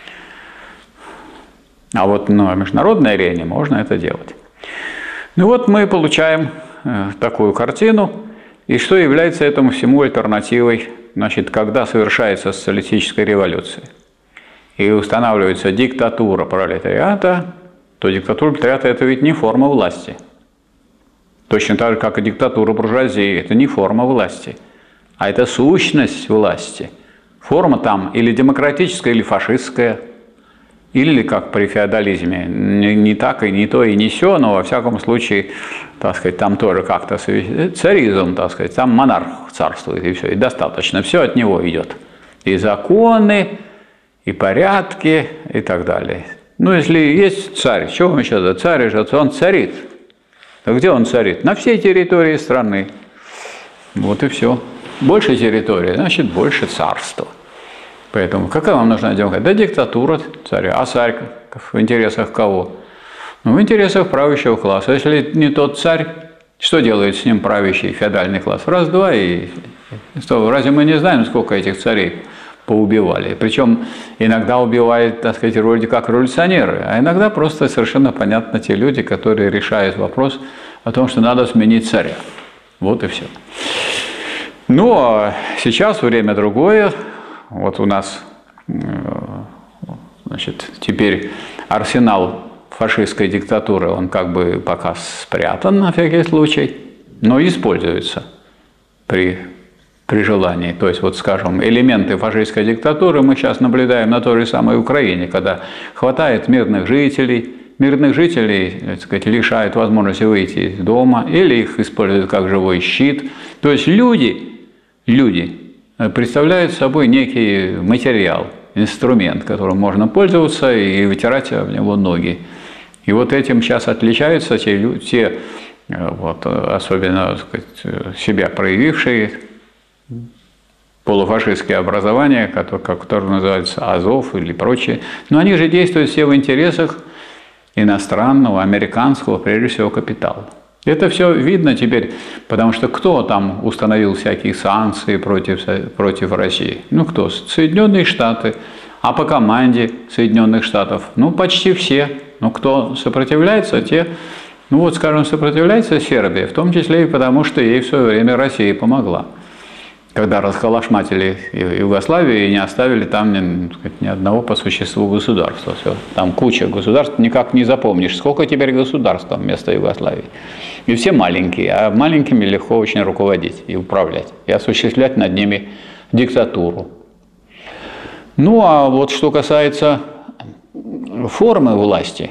А вот на международной арене можно это делать. Ну вот мы получаем э, такую картину. И что является этому всему альтернативой? Значит, когда совершается социалистическая революция и устанавливается диктатура пролетариата, то диктатура пролетариата – это ведь не форма власти. Точно так же, как и диктатура буржуазии – это не форма власти, а это сущность власти. Форма там или демократическая, или фашистская, или, как при феодализме, не, не так и не то и не сё, но во всяком случае, так сказать, там тоже как-то царизм, так сказать, там монарх царствует, и все, и достаточно, все от него идет. И законы, и порядки, и так далее. Ну, если есть царь, чего мы сейчас, царь же, он царит. А где он царит? На всей территории страны. Вот и все. Больше территории, значит, больше царства. Поэтому какая вам нужна демократия? Да диктатура царя. А царь в интересах кого? Ну, в интересах правящего класса. Если не тот царь, что делает с ним правящий феодальный класс? Раз-два и... Что, разве мы не знаем, сколько этих царей поубивали? Причем иногда убивают, так сказать, вроде как революционеры, а иногда просто совершенно понятно те люди, которые решают вопрос о том, что надо сменить царя. Вот и все. Ну, а сейчас время другое. Вот у нас, значит, теперь арсенал фашистской диктатуры, он как бы пока спрятан на всякий случай, но используется при, при желании. То есть, вот, скажем, элементы фашистской диктатуры мы сейчас наблюдаем на той же самой Украине, когда хватает мирных жителей, мирных жителей, так сказать, лишают возможности выйти из дома или их используют как живой щит. То есть люди, люди представляют собой некий материал, инструмент, которым можно пользоваться и вытирать об него ноги. И вот этим сейчас отличаются те, те вот, особенно, так сказать, себя проявившие полуфашистские образования, которые, которые называются Азов или прочие. Но они же действуют все в интересах иностранного, американского, прежде всего, капитала. Это все видно теперь, потому что кто там установил всякие санкции против, против России? Ну кто? Соединенные Штаты. А по команде Соединенных Штатов? Ну почти все. Но кто сопротивляется, те, ну вот скажем, сопротивляется Сербия, в том числе и потому, что ей в свое время Россия помогла. Когда расколошматили Югославию и не оставили там ни, ни одного по существу государства. Все. Там куча государств, никак не запомнишь, сколько теперь государств вместо Югославии. И все маленькие, а маленькими легко очень руководить и управлять, и осуществлять над ними диктатуру. Ну а вот что касается формы власти,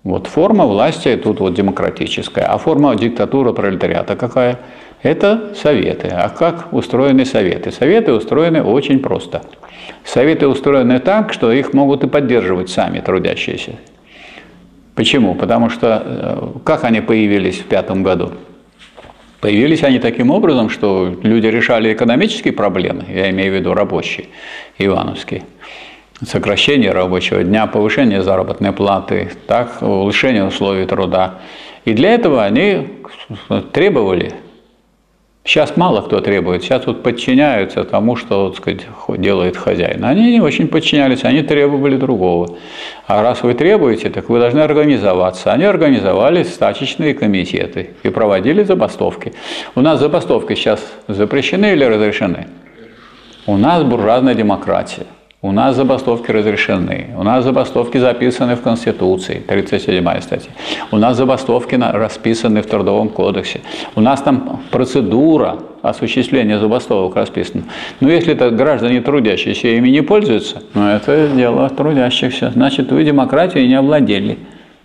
Вот форма власти тут вот демократическая, а форма диктатуры пролетариата какая? Это советы. А как устроены советы? Советы устроены очень просто. Советы устроены так, что их могут и поддерживать сами трудящиеся. Почему? Потому что как они появились в пятом году? Появились они таким образом, что люди решали экономические проблемы, я имею в виду рабочие, ивановские. Сокращение рабочего дня, повышение заработной платы, так, улучшение условий труда. И для этого они требовали. Сейчас мало кто требует, сейчас вот подчиняются тому, что, так сказать, делает хозяин. Они не очень подчинялись, они требовали другого. А раз вы требуете, так вы должны организоваться. Они организовали стачечные комитеты и проводили забастовки. У нас забастовки сейчас запрещены или разрешены? У нас буржуазная демократия. У нас забастовки разрешены, у нас забастовки записаны в Конституции, тридцать седьмая статья. У нас забастовки расписаны в Трудовом кодексе. У нас там процедура осуществления забастовок расписана. Но если это граждане трудящиеся ими не пользуются, ну это дело трудящихся. Значит, вы демократией не овладели.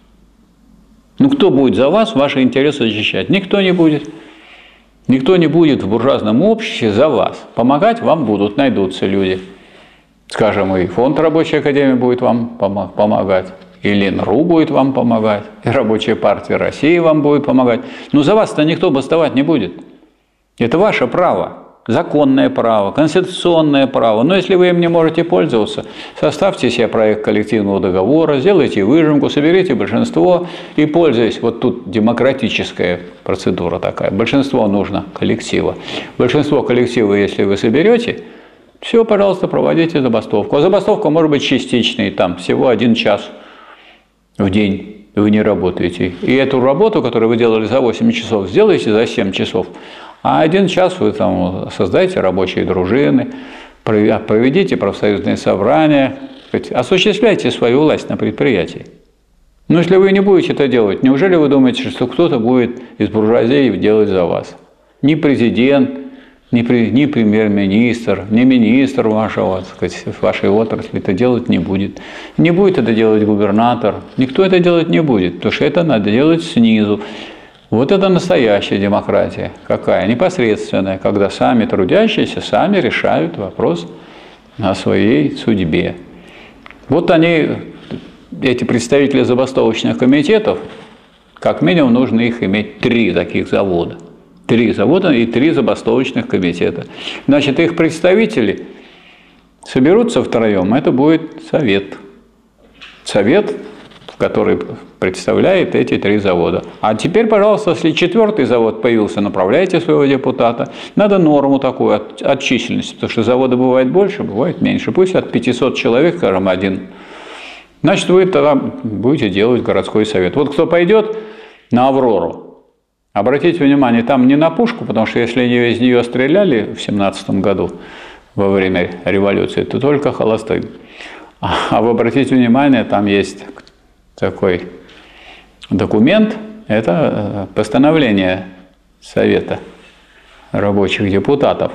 Ну кто будет за вас ваши интересы защищать? Никто не будет. Никто не будет в буржуазном обществе за вас. Помогать вам будут, найдутся люди. Скажем, и фонд Рабочей Академии будет вам помогать, и Ленру будет вам помогать, и Рабочая партия России вам будет помогать. Но за вас-то никто бастовать не будет. Это ваше право, законное право, конституционное право. Но если вы им не можете пользоваться, составьте себе проект коллективного договора, сделайте выжимку, соберите большинство и пользуясь, вот тут демократическая процедура такая, большинство нужно коллектива. Большинство коллектива, если вы соберете, все, пожалуйста, проводите забастовку. А забастовка может быть частичной, там всего один час в день вы не работаете. И эту работу, которую вы делали за восемь часов, сделайте за семь часов. А один час вы там создайте рабочие дружины, проведите профсоюзные собрания, осуществляйте свою власть на предприятии. Но если вы не будете это делать, неужели вы думаете, что кто-то будет из буржуазии делать за вас? Ни президент, Ни, ни премьер-министр, ни министр вашего, так сказать, вашей отрасли это делать не будет. Не будет это делать губернатор. Никто это делать не будет, потому что это надо делать снизу. Вот это настоящая демократия. Какая? Непосредственная, когда сами трудящиеся сами решают вопрос о своей судьбе. Вот они, эти представители забастовочных комитетов, как минимум нужно их иметь три таких завода. Три завода и три забастовочных комитета. Значит, их представители соберутся втроем, это будет совет. Совет, который представляет эти три завода. А теперь, пожалуйста, если четвертый завод появился, направляйте своего депутата. Надо норму такую от, от численности, потому что заводы бывает больше, бывает меньше. Пусть от пятисот человек, скажем, один. Значит, вы тогда будете делать городской совет. Вот кто пойдет на Аврору, обратите внимание, там не на пушку, потому что если из нее стреляли в семнадцатом году во время революции, то только холостым. А вы обратите внимание, там есть такой документ, это постановление Совета рабочих депутатов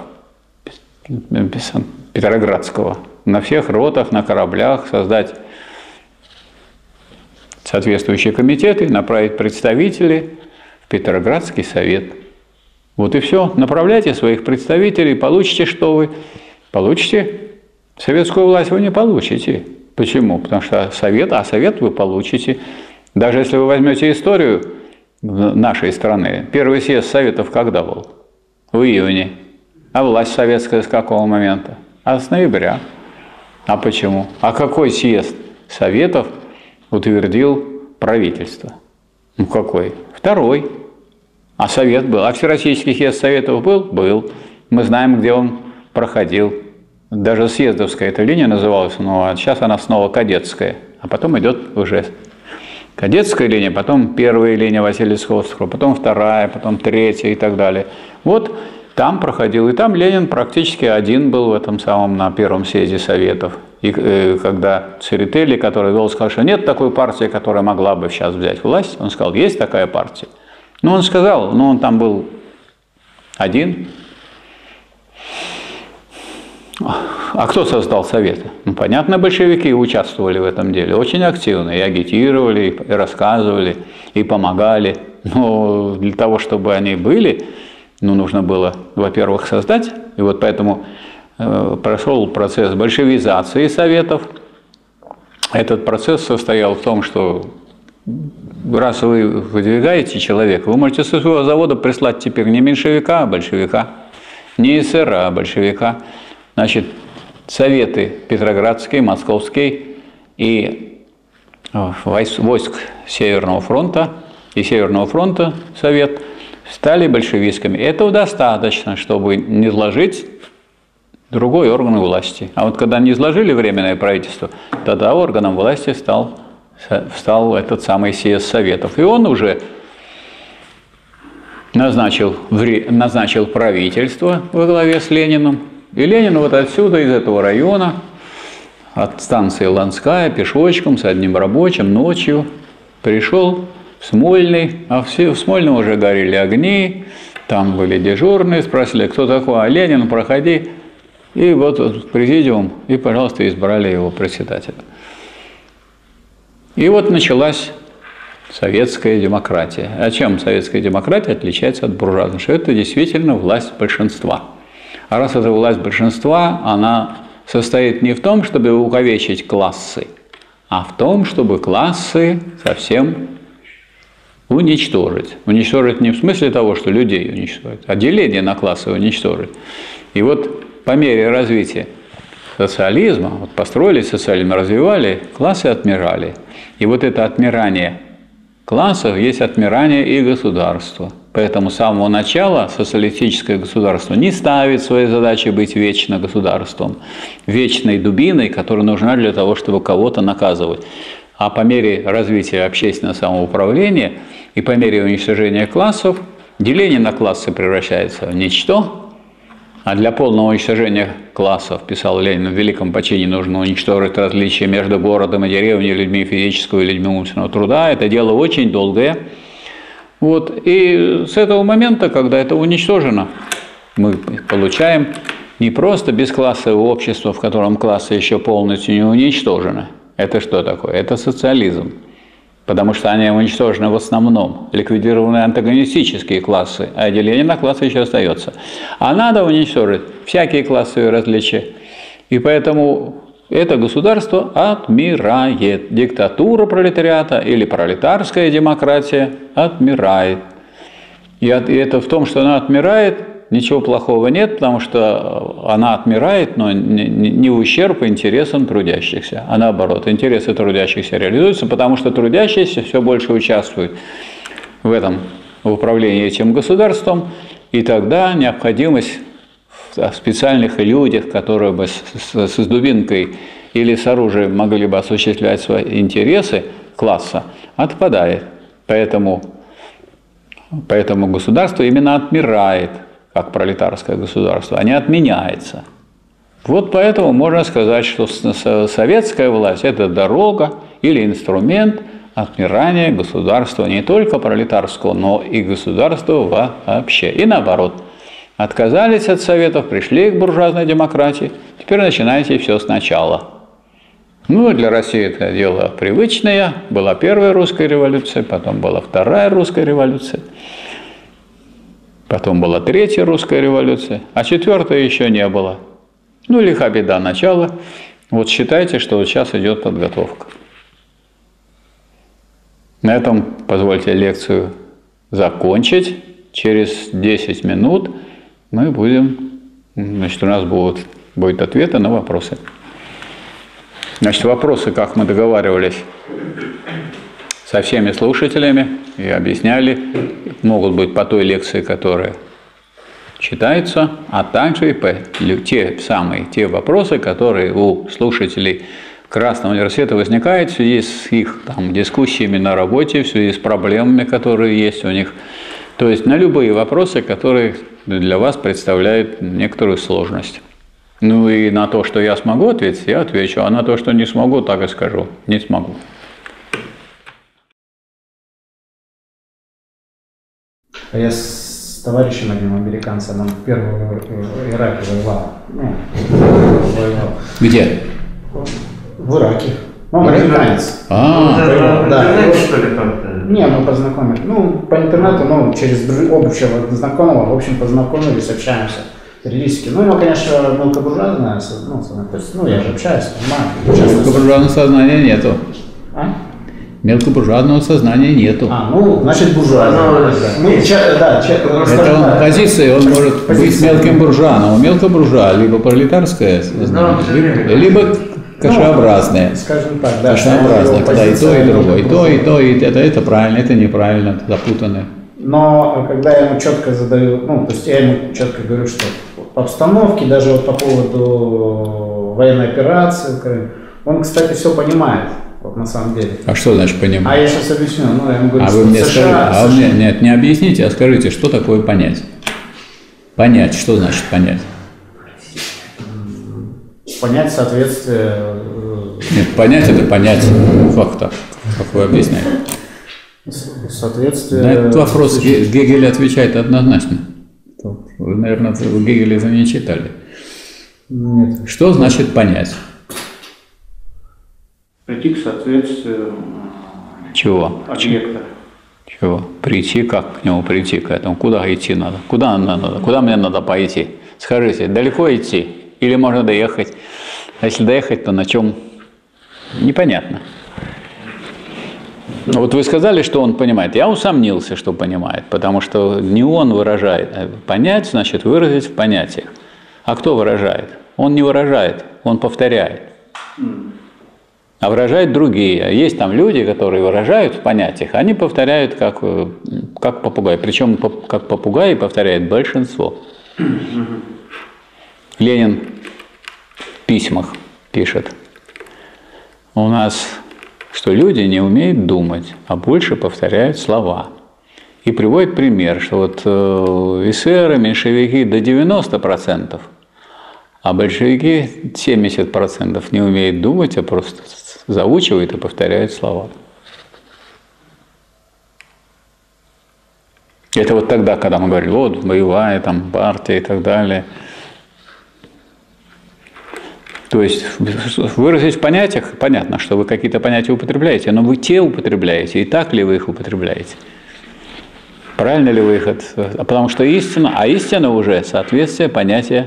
Петроградского. На всех ротах, на кораблях создать соответствующие комитеты, направить представителей в Петроградский совет. Вот и все. Направляйте своих представителей, получите, что вы получите. Советскую власть вы не получите. Почему? Потому что совет, а совет вы получите. Даже если вы возьмете историю нашей страны, первый съезд Советов когда был? В июне. А власть советская с какого момента? А с ноября. А почему? А какой съезд Советов утвердил правительство? Ну какой? Второй. А совет был. А Всероссийский съезд Советов был? Был. Мы знаем, где он проходил. Даже съездовская эта линия называлась, но сейчас она снова кадетская. А потом идет уже кадетская линия, потом первая линия Васильевского острова, потом вторая, потом третья и так далее. Вот там проходил. И там Ленин практически один был в этом самом, на первом съезде Советов. И э, когда Церетели, который должен сказать, что нет такой партии, которая могла бы сейчас взять власть, он сказал, есть такая партия. Ну, он сказал, но он там был один. А кто создал Советы? Ну, понятно, большевики участвовали в этом деле очень активно, и агитировали, и рассказывали, и помогали. Но для того, чтобы они были, ну, нужно было, во-первых, создать. И вот поэтому э, прошел процесс большевизации Советов. Этот процесс состоял в том, что раз вы выдвигаете человека, вы можете со своего завода прислать теперь не меньшевика, а большевика, не эсера, а большевика. Значит, Советы Петроградский, Московский и войск Северного фронта и Северного фронта Совет стали большевистскими. Этого достаточно, чтобы не изложить другой орган власти. А вот когда не изложили Временное правительство, тогда органом власти стал, стал этот самый съезд Советов. И он уже назначил, назначил правительство во главе с Лениным. И Ленин вот отсюда, из этого района, от станции Ланская, пешочком, с одним рабочим, ночью пришел в Смольный, а все, в Смольном уже горели огни, там были дежурные, спросили, кто такой, а Ленин, проходи. И вот президиум, и, пожалуйста, избрали его председателя. И вот началась советская демократия. А чем советская демократия отличается от буржуазной? Что это действительно власть большинства. А раз это власть большинства, она состоит не в том, чтобы увековечить классы, а в том, чтобы классы совсем уничтожить. Уничтожить не в смысле того, что людей уничтожить, а деление на классы уничтожить. И вот по мере развития социализма, вот построили социализм, развивали, классы отмирали. И вот это отмирание классов есть отмирание и государства. Поэтому с самого начала социалистическое государство не ставит своей задачей быть вечно государством, вечной дубиной, которая нужна для того, чтобы кого-то наказывать. А по мере развития общественного самоуправления и по мере уничтожения классов, деление на классы превращается в ничто. А для полного уничтожения классов, писал Ленин, в великом почине нужно уничтожить различия между городом и деревней, людьми физического и людьми умственного труда. Это дело очень долгое. Вот. И с этого момента, когда это уничтожено, мы получаем не просто бесклассовое общество, в котором классы еще полностью не уничтожены. Это что такое? Это социализм. Потому что они уничтожены в основном, ликвидированы антагонистические классы, а деление на классы еще остается. А надо уничтожить всякие классовые различия. И поэтому это государство отмирает. Диктатура пролетариата или пролетарская демократия отмирает. И это в том, что она отмирает, ничего плохого нет, потому что она отмирает, но не в ущерб интересам трудящихся, а наоборот, интересы трудящихся реализуются, потому что трудящиеся все больше участвуют в этом, в управлении этим государством, и тогда необходимость в специальных людях, которые бы с, с, с дубинкой или с оружием могли бы осуществлять свои интересы класса, отпадает. Поэтому, поэтому государство именно отмирает, как пролетарское государство, а не отменяется. Вот поэтому можно сказать, что советская власть – это дорога или инструмент отмирания государства, не только пролетарского, но и государства вообще. И наоборот, отказались от советов, пришли к буржуазной демократии, теперь начинайте все сначала. Ну, для России это дело привычное. Была первая русская революция, потом была вторая русская революция. Потом была третья русская революция, а четвертой еще не было. Ну, лиха беда начала. Вот считайте, что вот сейчас идет подготовка. На этом позвольте лекцию закончить. Через десять минут мы будем, значит, у нас будут, будут ответы на вопросы. Значит, вопросы, как мы договаривались со всеми слушателями и объясняли, могут быть по той лекции, которая читается, а также и по те самые те вопросы, которые у слушателей Красного университета возникают в связи с их там, дискуссиями на работе, в связи с проблемами, которые есть у них. То есть на любые вопросы, которые для вас представляют некоторую сложность. Ну и на то, что я смогу ответить, я отвечу, а на то, что не смогу, так и скажу, не смогу. Я с товарищем одним американцем, он в первом Ираке воевал. Ну, воевал. Где? В Ираке. Он американец. А, Да, да. интернете, что ли, как-то? Не, мы познакомились. Ну, по интернету, ну, через общего знакомого, в общем, познакомились, общаемся периодически. Ну, у него, конечно, мелкобуржуазное, ну, то есть, ну, я же общаюсь, понимаю. мелкобуржуазного сознания нету. А? Мелкобуржуазного сознания нету. А, ну, значит, буржуазное. Ну, ча- да, ча- Это он, позиции, он может Позиция. быть мелким буржуа, но у мелкого буржуа либо пролетарское сознание, Да, либо, либо кашеобразное. Ну, скажем так, да. Кашеобразное, его когда и то, позиция и другое, и то, и буржуазная. то, и это, это правильно, это неправильно, это запутанное. Но когда я ему четко задаю, ну, то есть я ему четко говорю, что по обстановке, даже вот по поводу военной операции, в Украине, он, кстати, все понимает, вот на самом деле. А что значит А понимать? я сейчас объясню, ну, я ему говорю, А что вы мне США, скажите, а вы США мне, нет, не объясните, а скажите, что такое понять? Понять, что значит понять? понять соответствие. э, Нет, понять это понять факта, как вы объясняете. Соответствие. На этот вопрос Ге- Гегель отвечает однозначно. Вы, наверное, вы Гегеля это не читали. Нет. Что значит понять? Прийти к соответствию Чего? объекта. Чего? Прийти, как к нему прийти к этому? Куда идти надо? Куда надо? Куда мне надо пойти? Скажите, далеко идти? Или можно доехать? А если доехать, то на чем? Непонятно. Ну, вот вы сказали, что он понимает. Я усомнился, что понимает, потому что не он выражает. Понять значит выразить в понятиях. А кто выражает? Он не выражает, он повторяет. А выражают другие. Есть там люди, которые выражают в понятиях, они повторяют как, как попугай. Причем как попугай повторяет большинство. Ленин в письмах пишет. У нас, что люди не умеют думать, а больше повторяют слова. И приводит пример, что вот э, эсеры, меньшевики до девяноста процентов, а большевики семьдесят процентов не умеют думать, а просто заучивают и повторяют слова. Это вот тогда, когда мы говорили, вот, боевая там партия и так далее. То есть выразить в понятиях, понятно, что вы какие-то понятия употребляете, но вы те употребляете, и так ли вы их употребляете? Правильно ли вы их? А потому что истина, а истина уже соответствие понятия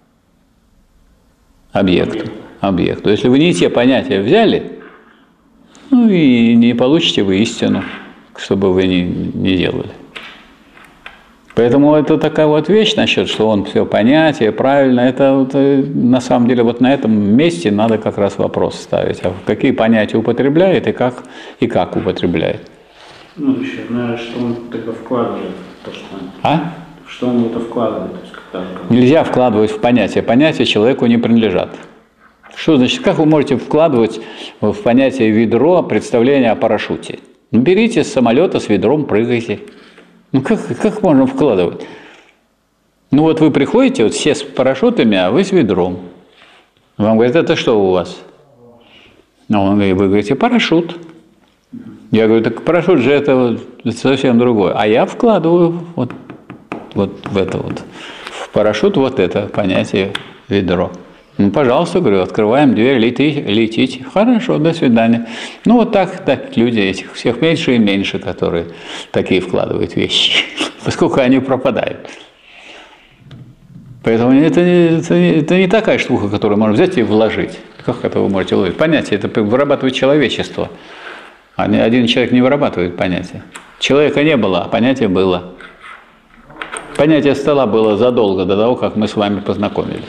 объекту. объекту. Если вы не те понятия взяли, ну и не получите вы истину, что бы вы ни, ни делали. Поэтому это такая вот вещь насчет, что он все понятие, правильно, это вот, на самом деле вот на этом месте надо как раз вопрос ставить. А какие понятия употребляет и как, и как употребляет. Ну, еще, наверное, что он тогда вкладывает в то, что он, А? что он в это вкладывает. То есть, когда... Нельзя вкладывать в понятие. Понятия человеку не принадлежат. Что значит, как вы можете вкладывать в понятие ведро представление о парашюте? Ну, берите с самолета с ведром, прыгайте. Ну, как, как можно вкладывать? Ну, вот вы приходите, вот все с парашютами, а вы с ведром. Вам говорят, это что у вас? Ну, он говорит, вы говорите, парашют. Я говорю, так парашют же это вот совсем другое. А я вкладываю вот, вот в это вот, в парашют вот это понятие ведро. Ну, пожалуйста, говорю, открываем дверь, летите, летите. Хорошо, до свидания. Ну, вот так, так люди этих всех меньше и меньше, которые такие вкладывают вещи, поскольку они пропадают. Поэтому это не, это, не, это не такая штука, которую можно взять и вложить. Как это вы можете вложить? Понятие это вырабатывает человечество. А ни один человек не вырабатывает понятие. Человека не было, а понятие было. Понятие стола было задолго до того, как мы с вами познакомились.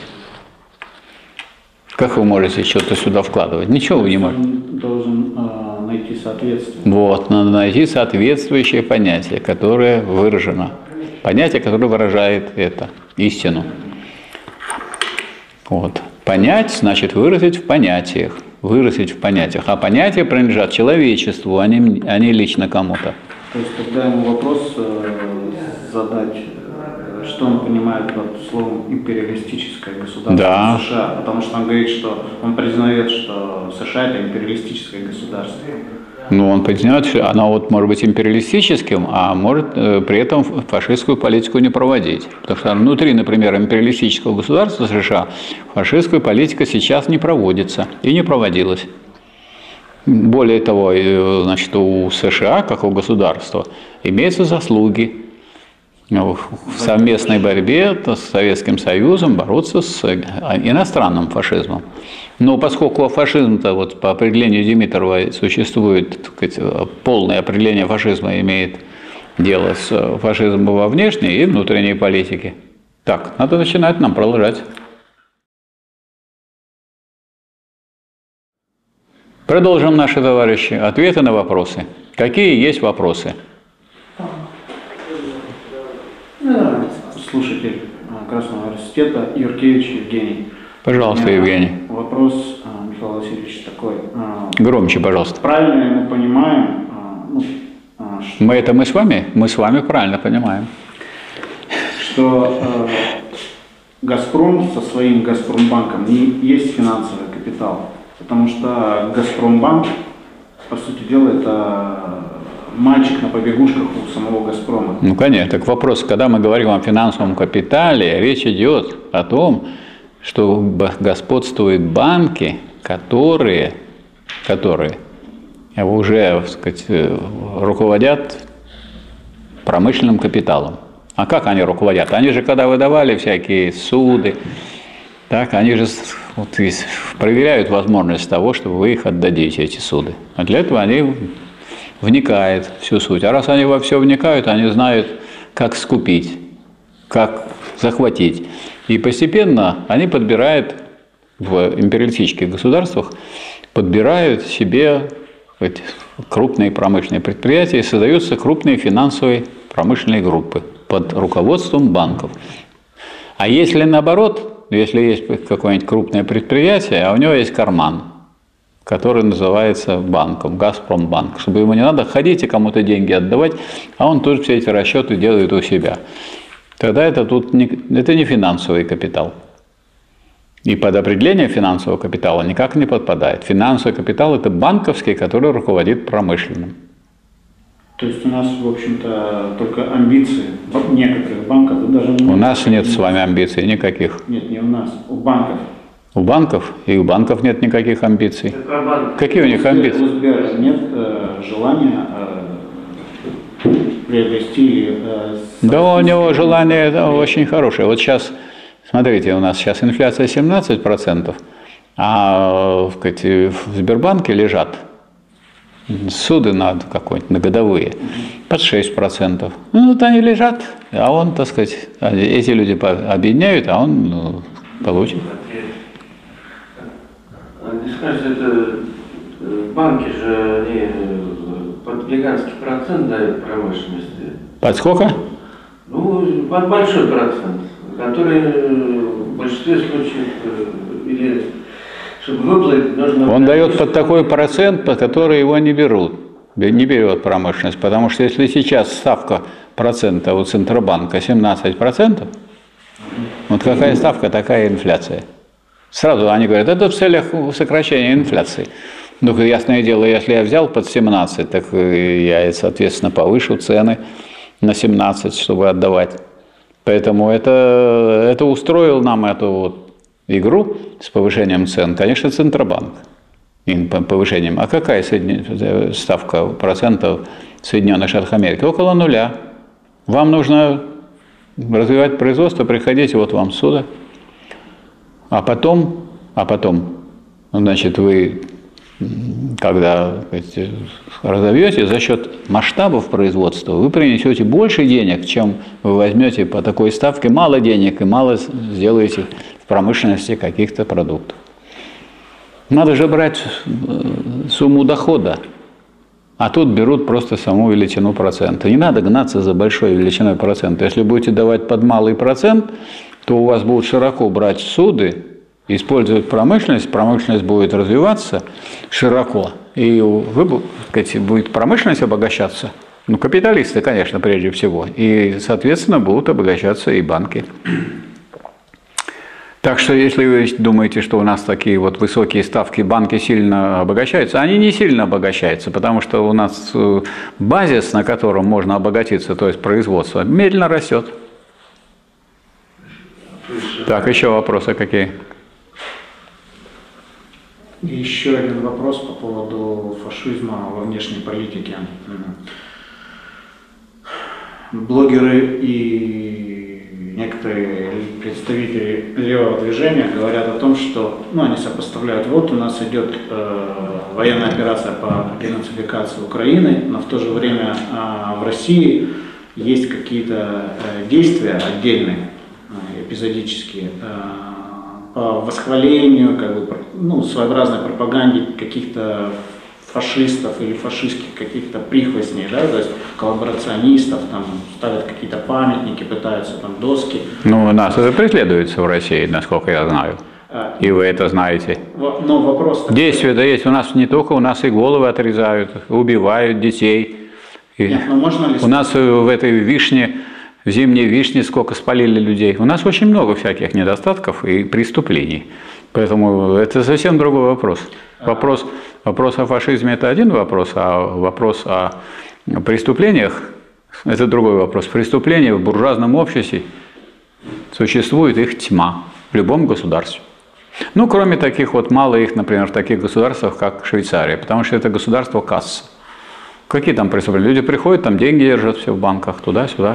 Как вы можете что-то сюда вкладывать? Ничего вы не можете. Он должен э, найти соответствие. Вот, надо найти соответствующее понятие, которое выражено. Понятие, которое выражает это, истину. Вот. Понять значит выразить в понятиях. Выразить в понятиях. А понятия принадлежат человечеству, а не, а не лично кому-то. То есть, когда ему вопрос э, задать, э, что он понимает под словом империалистическое государство Да. США, потому что он говорит, что он признает, что США это империалистическое государство. Ну, он поднимает, оно вот может быть империалистическим, а может э, при этом фашистскую политику не проводить. Потому что внутри, например, империалистического государства США фашистская политика сейчас не проводится и не проводилась. Более того, значит, у США, как у государства, имеются заслуги в совместной борьбе с Советским Союзом бороться с иностранным фашизмом. Но поскольку фашизм-то вот по определению Димитрова существует, так сказать, полное определение фашизма имеет дело с фашизмом во внешней и внутренней политике. Так, надо начинать нам продолжать. Продолжим, наши товарищи, ответы на вопросы. Какие есть вопросы? Слушатель Красного университета Юркевич Евгений. Пожалуйста, Евгений. Вопрос, Михаил Васильевич, такой. Громче, пожалуйста. Правильно ли мы понимаем, ну, что, мы это мы с вами? Мы с вами правильно понимаем. Что э, «Газпром» со своим «Газпромбанком» не есть финансовый капитал. Потому что «Газпромбанк», по сути дела, это мальчик на побегушках у самого «Газпрома». Ну, конечно. Так вопрос, когда мы говорим о финансовом капитале, речь идет о том, что господствуют банки, которые, которые уже, так сказать, руководят промышленным капиталом. А как они руководят? Они же, когда выдавали всякие суды, так, они же вот, проверяют возможность того, чтобы вы их отдадите, эти суды. А для этого они вникают в всю суть. А раз они во все вникают, они знают, как скупить, как захватить. И постепенно они подбирают в империалистических государствах, подбирают себе сказать, крупные промышленные предприятия и создаются крупные финансовые промышленные группы под руководством банков. А если наоборот, если есть какое-нибудь крупное предприятие, а у него есть карман, который называется банком, Газпромбанк, чтобы ему не надо ходить и кому-то деньги отдавать, а он тоже все эти расчеты делает у себя. Тогда это, тут не, это не финансовый капитал. И под определение финансового капитала никак не подпадает. Финансовый капитал – это банковский, который руководит промышленным. То есть у нас, в общем-то, только амбиции некоторых банков. Даже у нас нет с вами амбиций никаких. Нет, не у нас, у банков. У банков? И у банков нет никаких амбиций. Какие у них амбиции? У Сбера нет э, желания э, приобрести или... Э, да, у него желание это очень хорошее. Вот сейчас, смотрите, у нас сейчас инфляция семнадцать процентов, а сказать, в Сбербанке лежат суды на какой-нибудь, на годовые, под шесть процентов. Ну, вот они лежат, а он, так сказать, эти люди объединяют, а он ну, получит. Скажите, это банки же они под гигантский процент дают промышленности. Под сколько? Ну, под большой процент, который в большинстве случаев или чтобы выплатить, нужно... Он дает под такой процент, под который его не берут, не берет промышленность, потому что если сейчас ставка процента у Центробанка семнадцать процентов, вот какая ставка, такая инфляция. Сразу они говорят, это в целях сокращения инфляции. Ну, ясное дело, если я взял под семнадцать, так я, соответственно, повышу цены на семнадцать, чтобы отдавать. Поэтому это, это устроил нам эту вот игру с повышением цен, конечно, Центробанк. Повышением. А какая ставка процентов в Соединенных Штатах Америки? Около нуля. Вам нужно развивать производство, приходите, вот вам сюда. А потом, а потом, значит, вы, когда сказать, разовьете за счет масштабов производства, вы принесете больше денег, чем вы возьмете по такой ставке мало денег и мало сделаете в промышленности каких-то продуктов. Надо же брать сумму дохода, а тут берут просто саму величину процента. Не надо гнаться за большой величиной процента. Если будете давать под малый процент, то у вас будут широко брать суды, использовать промышленность, промышленность будет развиваться широко, и вы, сказать, будет промышленность обогащаться. Ну, капиталисты, конечно, прежде всего. И, соответственно, будут обогащаться и банки. Так что, если вы думаете, что у нас такие вот высокие ставки, банки сильно обогащаются, они не сильно обогащаются, потому что у нас базис, на котором можно обогатиться, то есть производство, медленно растет. Так, еще вопросы какие? Еще один вопрос по поводу фашизма во внешней политике. Блогеры и некоторые представители левого движения говорят о том, что, ну, они сопоставляют, вот у нас идет э, военная операция по денацификации Украины, но в то же время э, в России есть какие-то э, действия отдельные, э, эпизодические, э, по восхвалению, как бы, ну, своеобразной пропаганде каких-то фашистов или фашистских каких-то прихвостней, да, то есть коллаборационистов, там ставят какие-то памятники, пытаются там доски. Ну, у нас это преследуется в России, насколько я знаю. А, и вы это знаете. Но вопрос такой... Действия-то есть. У нас не только, у нас и головы отрезают, убивают детей. И Нет, ну можно ли... У нас в этой вишне, в зимней вишне сколько спалили людей. У нас очень много всяких недостатков и преступлений. Поэтому это совсем другой вопрос. Вопрос, вопрос о фашизме – это один вопрос, а вопрос о преступлениях – это другой вопрос. Преступления в буржуазном обществе существует их тьма в любом государстве. Ну, кроме таких вот, мало их, например, в таких государствах, как Швейцария, потому что это государство касса. Какие там преступления? Люди приходят, там деньги держат все в банках, туда-сюда.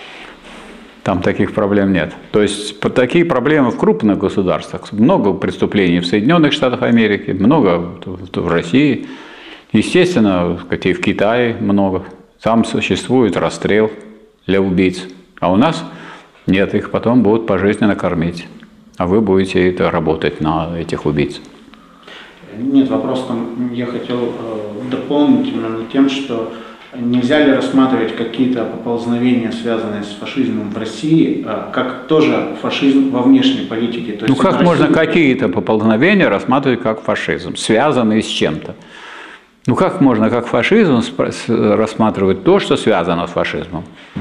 Там таких проблем нет. То есть такие проблемы в крупных государствах. Много преступлений в Соединенных Штатах Америки, много в России. Естественно, и в Китае много. Там существует расстрел для убийц. А у нас нет, их потом будут пожизненно кормить. А вы будете это работать на этих убийц. Нет, вопрос там, я хотел э, дополнить именно тем, что нельзя ли рассматривать какие-то поползновения, связанные с фашизмом в России, как тоже фашизм во внешней политике? То есть ну как России... можно какие-то поползновения рассматривать как фашизм, связанные с чем-то? Ну как можно как фашизм рассматривать то, что связано с фашизмом?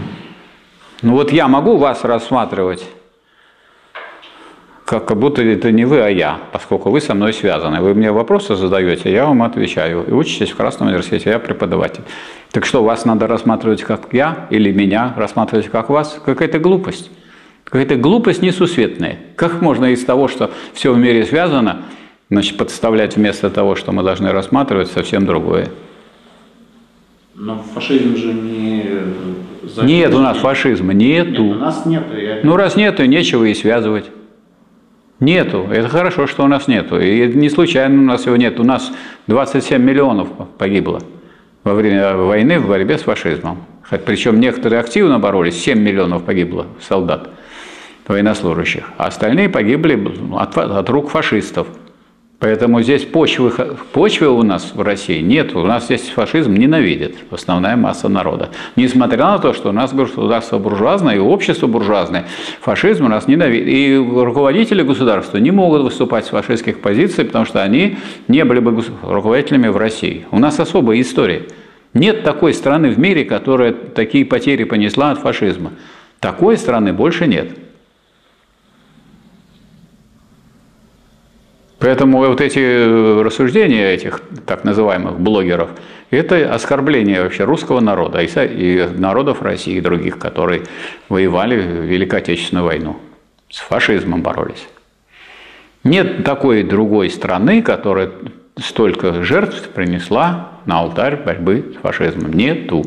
Ну вот я могу вас рассматривать как, как будто это не вы, а я, поскольку вы со мной связаны. Вы мне вопросы задаете, я вам отвечаю. И учитесь в Красном университете, я преподаватель. Так что, вас надо рассматривать как я или меня рассматривать как вас? Какая-то глупость. Какая-то глупость несусветная. Как можно из того, что все в мире связано, значит, подставлять вместо того, что мы должны рассматривать, совсем другое? Но фашизм же не... Нет у нас фашизма, нету. Нет, у нас нету. Я... Ну раз нету, нечего и связывать. Нету. Это хорошо, что у нас нету. И не случайно у нас его нет. У нас двадцать семь миллионов погибло во время войны в борьбе с фашизмом. Причем некоторые активно боролись, семь миллионов погибло солдат, военнослужащих. А остальные погибли от, от рук фашистов. Поэтому здесь почвы, почвы у нас в России нет. У нас здесь фашизм ненавидит основная масса народа. Несмотря на то, что у нас государство буржуазное и общество буржуазное, фашизм у нас ненавидит. И руководители государства не могут выступать с фашистских позиций, потому что они не были бы руководителями в России. У нас особая история. Нет такой страны в мире, которая такие потери понесла от фашизма. Такой страны больше нет. Поэтому вот эти рассуждения этих так называемых блогеров, это оскорбление вообще русского народа и народов России и других, которые воевали в Великой Отечественную войну, с фашизмом боролись. Нет такой другой страны, которая столько жертв принесла на алтарь борьбы с фашизмом. Нету.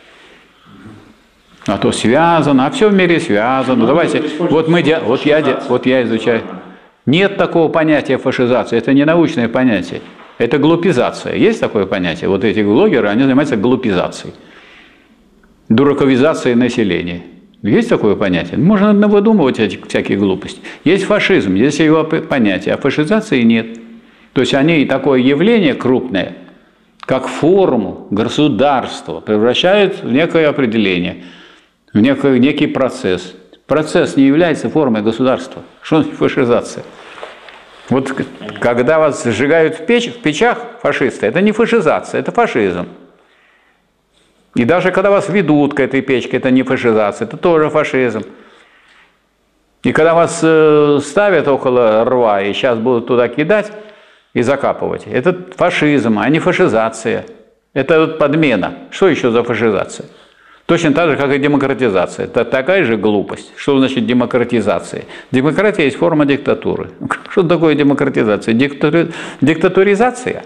А то связано, а все в мире связано. Ну, давайте, вот, мы, вот, я, вот я изучаю. Нет такого понятия фашизации, это не научное понятие, это глупизация. Есть такое понятие? Вот эти блогеры, они занимаются глупизацией, дураковизацией населения. Есть такое понятие? Можно выдумывать эти всякие глупости. Есть фашизм, есть его понятие, а фашизации нет. То есть они такое явление крупное, как форму государства, превращают в некое определение, в некий, некий процесс. Процесс не является формой государства. Что значит фашизация? Вот когда вас сжигают в, печь, в печах фашисты, это не фашизация, это фашизм. И даже когда вас ведут к этой печке, это не фашизация, это тоже фашизм. И когда вас ставят около рва и сейчас будут туда кидать и закапывать, это фашизм, а не фашизация. Это подмена. Что еще за фашизация? Точно так же, как и демократизация. Это такая же глупость. Что значит демократизация? Демократия есть форма диктатуры. Что такое демократизация? Диктатури... Диктатуризация?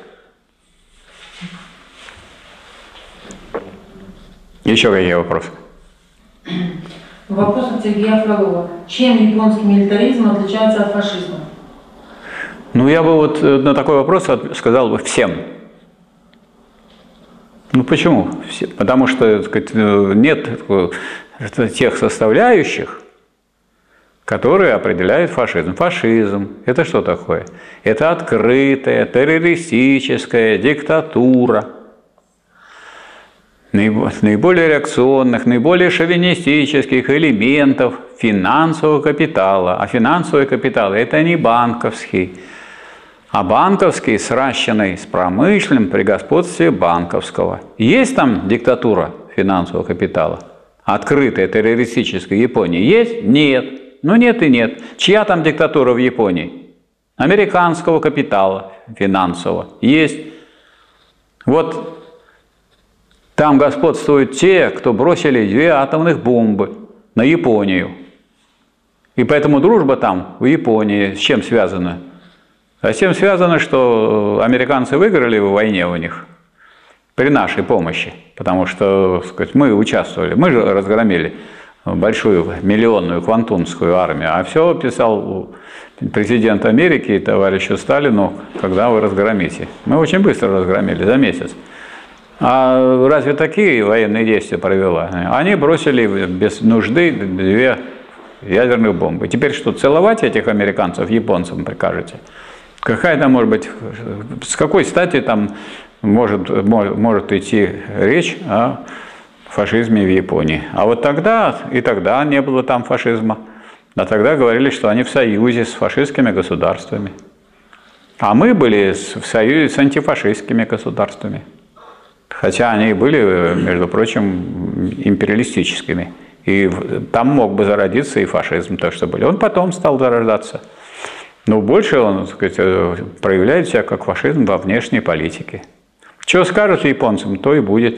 Еще какие вопросы? Вопрос от Сергея Фролова. Чем японский милитаризм отличается от фашизма? Ну, я бы вот на такой вопрос сказал бы всем. Ну, почему? Потому что, так сказать, нет тех составляющих, которые определяют фашизм. Фашизм – это что такое? Это открытая, террористическая диктатура наиболее реакционных, наиболее шовинистических элементов финансового капитала. А финансовый капитал – это не банковский, а банковский, сращенный с промышленным при господстве банковского. Есть там диктатура финансового капитала? Открытая, террористическая Япония есть? Нет. Ну нет и нет. Чья там диктатура в Японии? Американского капитала финансового. Есть. Вот там господствуют те, кто бросили две атомных бомбы на Японию. И поэтому дружба там, в Японии, с чем связана? А с тем связано, что американцы выиграли в войне у них при нашей помощи, потому что, так сказать, мы участвовали, мы же разгромили большую миллионную квантунскую армию, а все писал президент Америки товарищу Сталину, когда вы разгромите. Мы очень быстро разгромили, за месяц. А разве такие военные действия провела? Они бросили без нужды две ядерных бомбы. Теперь что, целовать этих американцев японцам прикажете? Какая там может быть, с какой стати там может, может идти речь о фашизме в Японии? А вот тогда и тогда не было там фашизма. А тогда говорили, что они в союзе с фашистскими государствами. А мы были в союзе с антифашистскими государствами. Хотя они были, между прочим, империалистическими. И там мог бы зародиться и фашизм, то, что были. Он потом стал зарождаться. Но больше он, так сказать, проявляет себя как фашизм во внешней политике. Что скажут японцам, то и будет.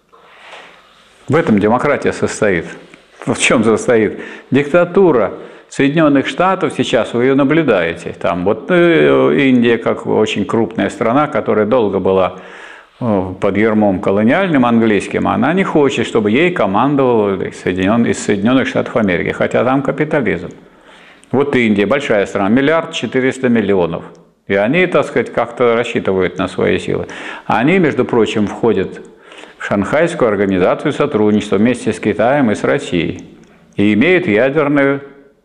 В этом демократия состоит. В чем состоит? Диктатура Соединенных Штатов, сейчас вы ее наблюдаете. Там вот Индия, как очень крупная страна, которая долго была под ярмом колониальным английским, она не хочет, чтобы ей командовал из Соединенных Штатов Америки, хотя там капитализм. Вот Индия, большая страна, миллиард четыреста миллионов. И они, так сказать, как-то рассчитывают на свои силы. Они, между прочим, входят в Шанхайскую организацию сотрудничества вместе с Китаем и с Россией. И имеют ядерное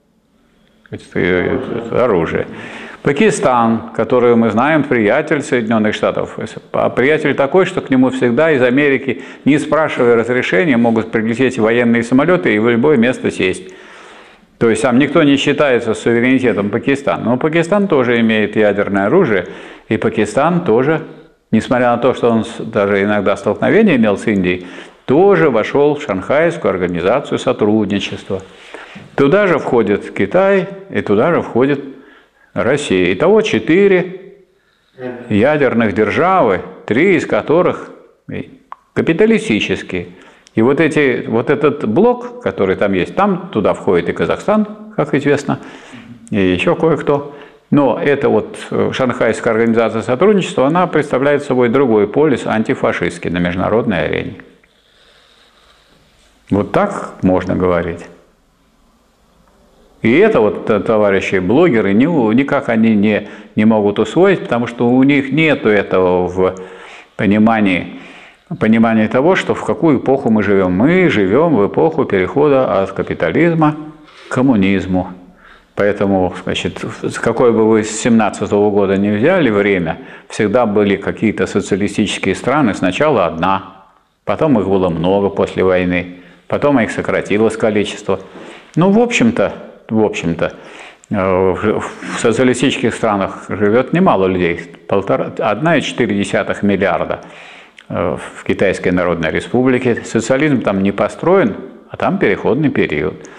оружие. Пакистан, который мы знаем, приятель Соединенных Штатов. А приятель такой, что к нему всегда из Америки, не спрашивая разрешения, могут прилететь военные самолеты и в любое место сесть. То есть там никто не считается с суверенитетом Пакистана. Но Пакистан тоже имеет ядерное оружие, и Пакистан тоже, несмотря на то, что он даже иногда столкновения имел с Индией, тоже вошел в Шанхайскую организацию сотрудничества. Туда же входит Китай, и туда же входит Россия. Итого четыре ядерных державы, три из которых капиталистические. И вот, эти, вот этот блок, который там есть, там туда входит и Казахстан, как известно, и еще кое-кто. Но эта вот Шанхайская организация сотрудничества, она представляет собой другой полюс, антифашистский, на международной арене. Вот так можно говорить. И это вот товарищи блогеры, никак они не, не могут усвоить, потому что у них нет этого в понимании, понимании того, что в какую эпоху мы живем. Мы живем в эпоху перехода от капитализма к коммунизму. Поэтому, значит, с какой бы вы с семнадцатого года не взяли время, всегда были какие-то социалистические страны, сначала одна, потом их было много после войны, потом их сократилось количество. Ну, в общем-то, в общем-то, в социалистических странах живет немало людей, полтора, одна и четыре десятых миллиарда в Китайской Народной Республике. Социализм там не построен, а там переходный период.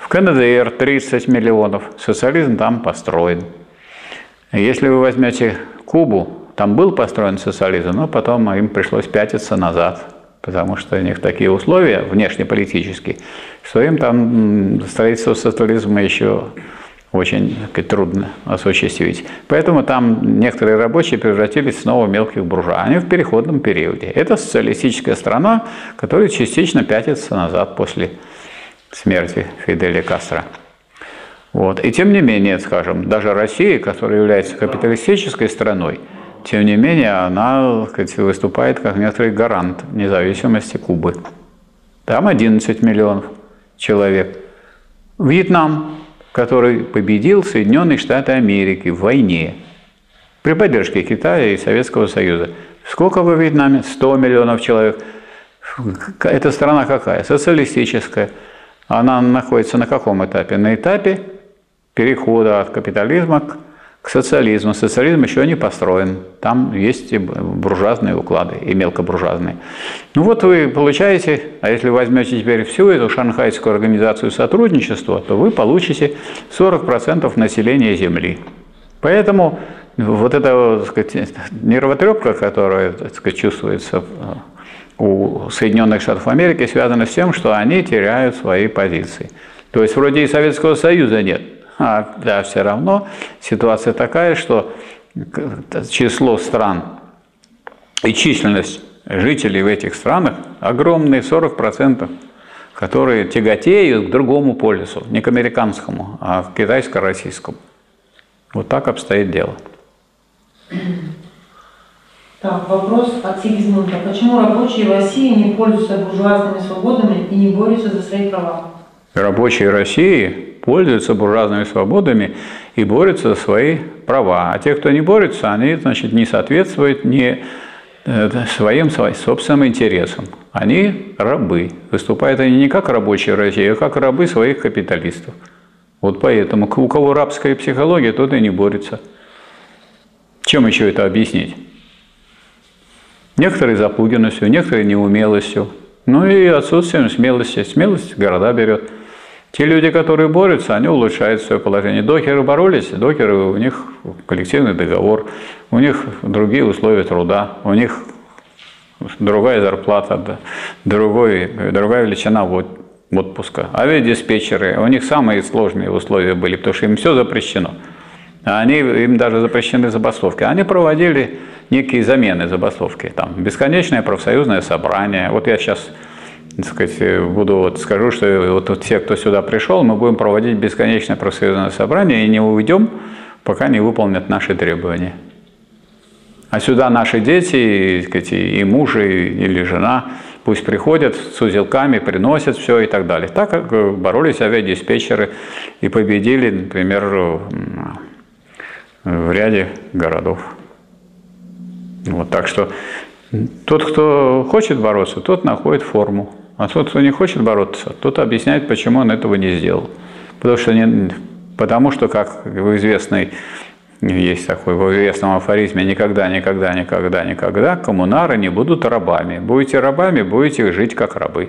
В ка эн дэ эр тридцать миллионов. Социализм там построен. Если вы возьмете Кубу, там был построен социализм, но потом им пришлось пятиться назад, потому что у них такие условия внешнеполитические, что им там строительство социализма еще очень, так сказать, трудно осуществить. Поэтому там некоторые рабочие превратились снова в мелких буржуа. Они в переходном периоде. Это социалистическая страна, которая частично пятится назад после смерти Фиделя Кастро. Вот. И тем не менее, скажем, даже Россия, которая является капиталистической страной, тем не менее, она, так сказать, выступает как некоторый гарант независимости Кубы. Там одиннадцать миллионов человек. Вьетнам, который победил Соединенные Штаты Америки в войне при поддержке Китая и Советского Союза. Сколько во Вьетнаме? сто миллионов человек. Эта страна какая? Социалистическая. Она находится на каком этапе? На этапе перехода от капитализма к к социализму. Социализм еще не построен. Там есть и буржуазные уклады, и мелкобуржуазные. Ну вот вы получаете, а если возьмете теперь всю эту шанхайскую организацию сотрудничества, то вы получите сорок процентов населения Земли. Поэтому вот эта, так сказать, нервотрепка, которая, так сказать, чувствуется у Соединенных Штатов Америки, связана с тем, что они теряют свои позиции. То есть вроде и Советского Союза нет. А да, все равно ситуация такая, что число стран и численность жителей в этих странах огромные, сорок процентов, которые тяготеют к другому полюсу, не к американскому, а к китайско-российскому. Вот так обстоит дело. Так, вопрос от Сигизмунда. Почему рабочие в России не пользуются буржуазными свободами и не борются за свои права? Рабочие России пользуются буржуазными свободами и борются за свои права. А те, кто не борется, они, значит, не соответствуют ни своим, своим собственным интересам. Они рабы. Выступают они не как рабочие России, а как рабы своих капиталистов. Вот поэтому у кого рабская психология, тот и не борется. Чем еще это объяснить? Некоторые запуганностью, некоторые неумелостью. Ну и отсутствием смелости. Смелость города берет. Те люди, которые борются, они улучшают свое положение. Докеры боролись, докеры, у них коллективный договор, у них другие условия труда, у них другая зарплата, другой, другая величина отпуска. Авиадиспетчеры, у них самые сложные условия были, потому что им все запрещено. Они, им даже запрещены забастовки. Они проводили некие замены забастовки. Там бесконечное профсоюзное собрание. Вот я сейчас, так сказать, буду, вот скажу, что вот, вот все, кто сюда пришел, мы будем проводить бесконечное профсоюзное собрание и не уйдем, пока не выполнят наши требования. А сюда наши дети, и, так сказать, и муж, или жена, пусть приходят с узелками, приносят все и так далее. Так как боролись авиадиспетчеры и победили, например, в ряде городов. Вот, так что тот, кто хочет бороться, тот находит форму. А тот, кто не хочет бороться, тот объясняет, почему он этого не сделал. Потому что, не, потому что как в известной, есть такой, в известном афоризме, никогда, никогда, никогда, никогда коммунары не будут рабами. Будете рабами, будете жить как рабы.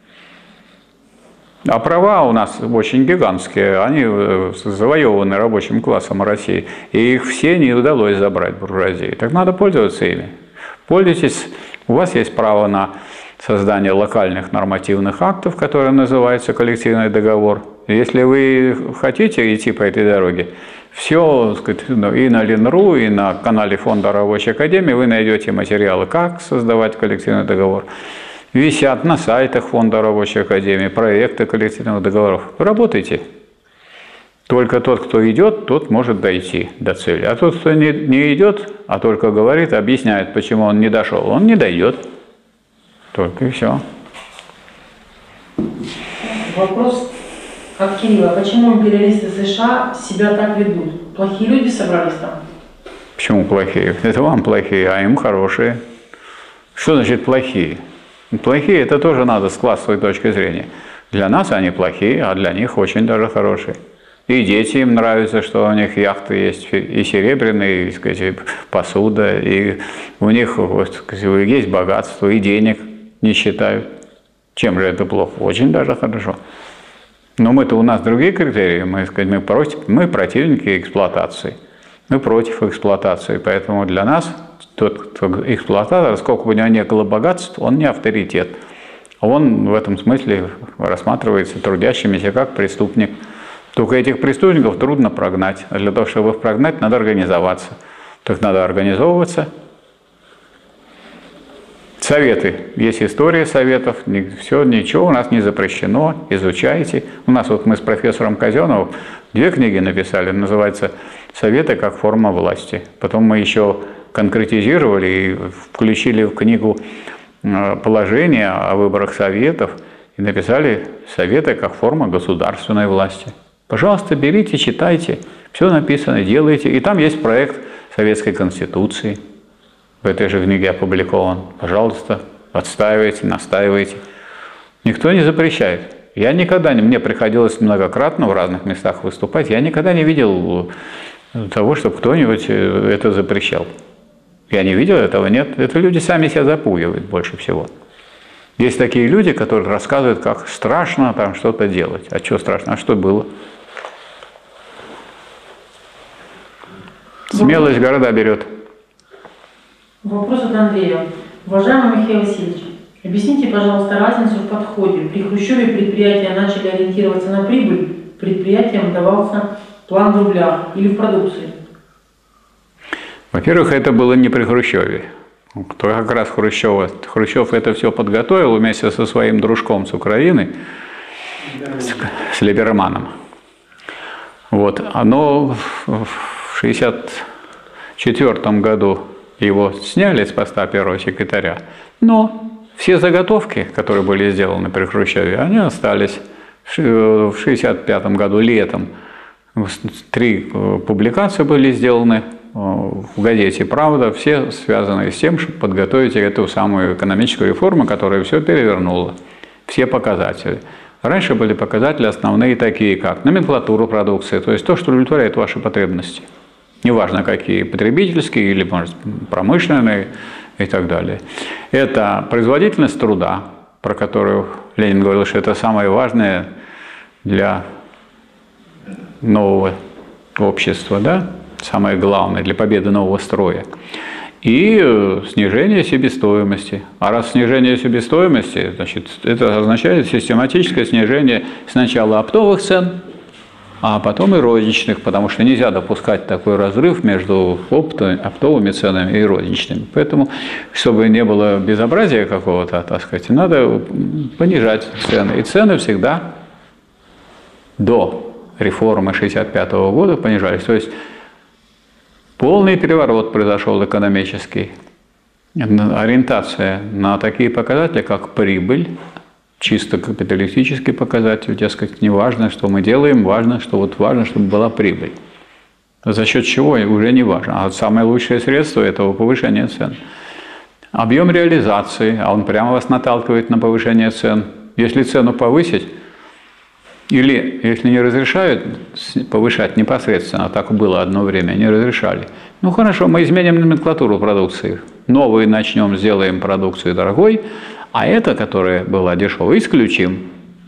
А права у нас очень гигантские, они завоеваны рабочим классом России, и их все не удалось забрать буржуазии. Так надо пользоваться ими. Пользуйтесь, у вас есть право на создание локальных нормативных актов, которые называются коллективный договор. Если вы хотите идти по этой дороге, все, так сказать, и на Ленру, и на канале Фонда Рабочей Академии вы найдете материалы, как создавать коллективный договор. Висят на сайтах Фонда Рабочей Академии проекты коллективных договоров. Работайте. Только тот, кто идет, тот может дойти до цели. А тот, кто не, не идет, а только говорит, объясняет, почему он не дошел, он не дойдет. Только и все. Вопрос от Кирилла. Почему империалисты США себя так ведут? Плохие люди собрались там? Почему плохие? Это вам плохие, а им хорошие. Что значит плохие? Плохие – это тоже надо с классовой точки зрения. Для нас они плохие, а для них очень даже хорошие. И дети им нравятся, что у них яхты есть, и серебряные, и, так сказать, посуда, и у них, вот, сказать, есть богатство, и денег не считают. Чем же это плохо? Очень даже хорошо. Но мы-то, у нас другие критерии, мы, сказать, мы, против, мы противники эксплуатации, мы против эксплуатации, поэтому для нас тот, кто эксплуататор, сколько бы у него ни было богатств, он не авторитет. Он в этом смысле рассматривается трудящимися как преступник. Только этих преступников трудно прогнать, а для того, чтобы их прогнать, надо организоваться. Так надо организовываться. Советы. Есть история советов. Все, ничего у нас не запрещено. Изучайте. У нас вот мы с профессором Казеновым две книги написали. Называется «Советы как форма власти». Потом мы еще конкретизировали и включили в книгу положение о выборах советов и написали «Советы как форма государственной власти». Пожалуйста, берите, читайте. Все написано, делайте. И там есть проект Советской Конституции. В этой же книге опубликован. Пожалуйста, отстаивайте, настаивайте. Никто не запрещает. Я никогда не, мне приходилось многократно в разных местах выступать, я никогда не видел того, чтобы кто-нибудь это запрещал. Я не видел этого, нет. Это люди сами себя запугивают больше всего. Есть такие люди, которые рассказывают, как страшно там что-то делать. А что страшно? А что было? Смелость города берет. Вопрос от Андрея. Уважаемый Михаил Васильевич, объясните, пожалуйста, разницу в подходе. При Хрущеве предприятия начали ориентироваться на прибыль, предприятиям давался план в рублях или в продукции. Во-первых, это было не при Хрущеве. Как раз Хрущев, Хрущев это все подготовил вместе со своим дружком с Украины, с, с Либерманом. Вот. Оно в шестьдесят четвёртом году его сняли с поста первого секретаря, но все заготовки, которые были сделаны при Хрущеве, они остались. В шестьдесят пятом году летом три публикации были сделаны в газете «Правда», все связанные с тем, чтобы подготовить эту самую экономическую реформу, которая все перевернула, все показатели. Раньше были показатели основные такие, как номенклатура продукции, то есть то, что удовлетворяет ваши потребности. Неважно, какие, потребительские или, может, промышленные и так далее. Это производительность труда, про которую Ленин говорил, что это самое важное для нового общества, да? Самое главное для победы нового строя. И снижение себестоимости. А раз снижение себестоимости, значит, это означает систематическое снижение сначала оптовых цен, а потом и розничных, потому что нельзя допускать такой разрыв между оптовыми ценами и розничными. Поэтому, чтобы не было безобразия какого-то, так сказать, надо понижать цены. И цены всегда до реформы шестьдесят пятого года понижались. То есть полный переворот произошел экономический. Ориентация на такие показатели, как прибыль, чисто капиталистический показатель, дескать, не важно, что мы делаем, важно, что вот важно, чтобы была прибыль. За счет чего уже не важно. А самое лучшее средство этого повышения цен. Объем реализации, а он прямо вас наталкивает на повышение цен. Если цену повысить, или если не разрешают повышать непосредственно, так было одно время, не разрешали. Ну хорошо, мы изменим номенклатуру продукции. Новую начнем, сделаем продукцию дорогой, а эта, которая была дешевой, исключим.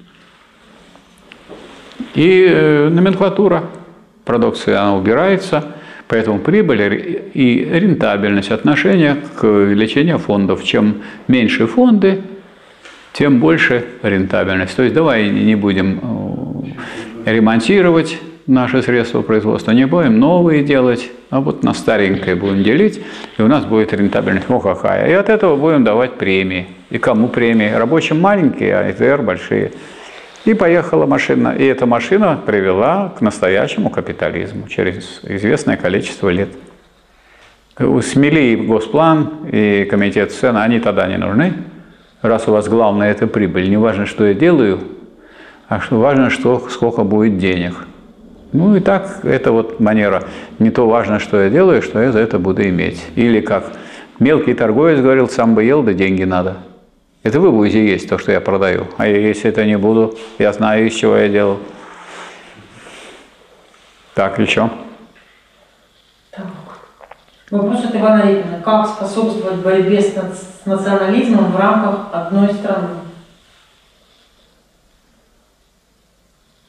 И э, номенклатура продукции, она убирается, поэтому прибыль и рентабельность, отношение к увеличению фондов. Чем меньше фонды, тем больше рентабельность. То есть давай не будем ремонтировать наши средства производства, не будем новые делать, а вот на старенькое будем делить, и у нас будет рентабельность, о какая. И от этого будем давать премии. И кому премии? Рабочим маленькие, а ИТР большие. И поехала машина. И эта машина привела к настоящему капитализму через известное количество лет. Смели и Госплан, и Комитет цен, они тогда не нужны. Раз у вас главное – это прибыль, не важно, что я делаю, а что важно, что, сколько будет денег. Ну и так, это вот манера. Не то важно, что я делаю, что я за это буду иметь. Или как мелкий торговец говорил, сам бы ел, да деньги надо. Это вы будете есть то, что я продаю. А если это не буду, я знаю, из чего я делал. Так, еще. Так. Вопрос от Ивана Репина. Как способствовать борьбе с национализмом в рамках одной страны?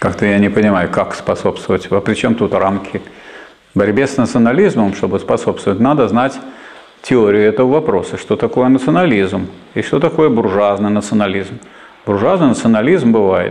Как-то я не понимаю, как способствовать. А при чем тут рамки? Борьбе с национализмом, чтобы способствовать, надо знать теорию этого вопроса, что такое национализм и что такое буржуазный национализм. Буржуазный национализм бывает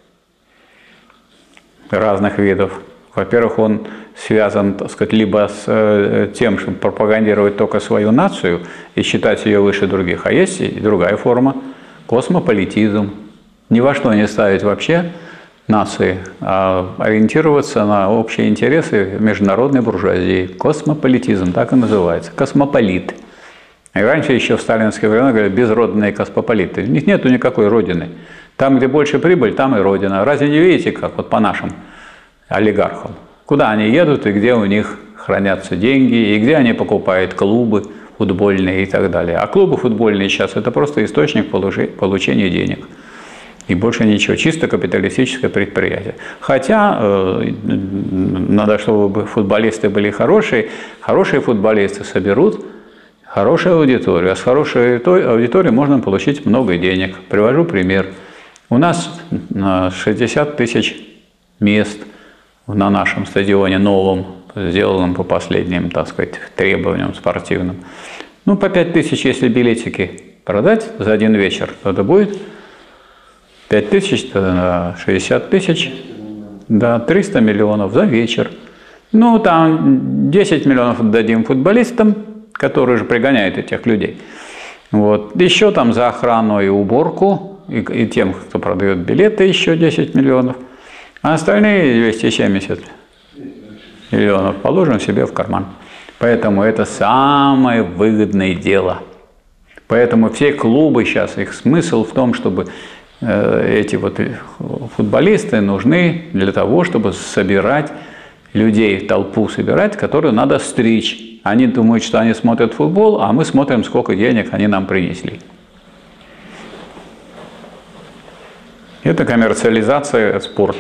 разных видов. Во-первых, он связан, так сказать, либо с тем, чтобы пропагандировать только свою нацию и считать ее выше других, а есть и другая форма – космополитизм. Ни во что не ставить вообще нации, а ориентироваться на общие интересы международной буржуазии. Космополитизм, так и называется. Космополит. И раньше еще в сталинские времена говорили безродные космополиты. У них нету никакой родины. Там, где больше прибыль, там и родина. Разве не видите, как вот по нашим олигархам? Куда они едут и где у них хранятся деньги, и где они покупают клубы футбольные и так далее. А клубы футбольные сейчас – это просто источник получения денег. И больше ничего, чисто капиталистическое предприятие. Хотя э, надо, чтобы футболисты были хорошие. Хорошие футболисты соберут хорошую аудиторию. А с хорошей аудиторией можно получить много денег. Привожу пример. У нас шестьдесят тысяч мест на нашем стадионе новом, сделанном по последним, так сказать, требованиям спортивным. Ну, по пять тысяч, если билетики продать за один вечер, то это будет пять тысяч, шестьдесят тысяч, да, триста миллионов за вечер. Ну, там десять миллионов отдадим футболистам, которые же пригоняют этих людей. Вот. Еще там за охрану и уборку, и, и тем, кто продает билеты, еще десять миллионов. А остальные двести семьдесят миллионов положим себе в карман. Поэтому это самое выгодное дело. Поэтому все клубы сейчас, их смысл в том, чтобы э, эти вот футболисты нужны для того, чтобы собирать людей, толпу собирать, которую надо стричь. Они думают, что они смотрят футбол, а мы смотрим, сколько денег они нам принесли. Это коммерциализация спорта.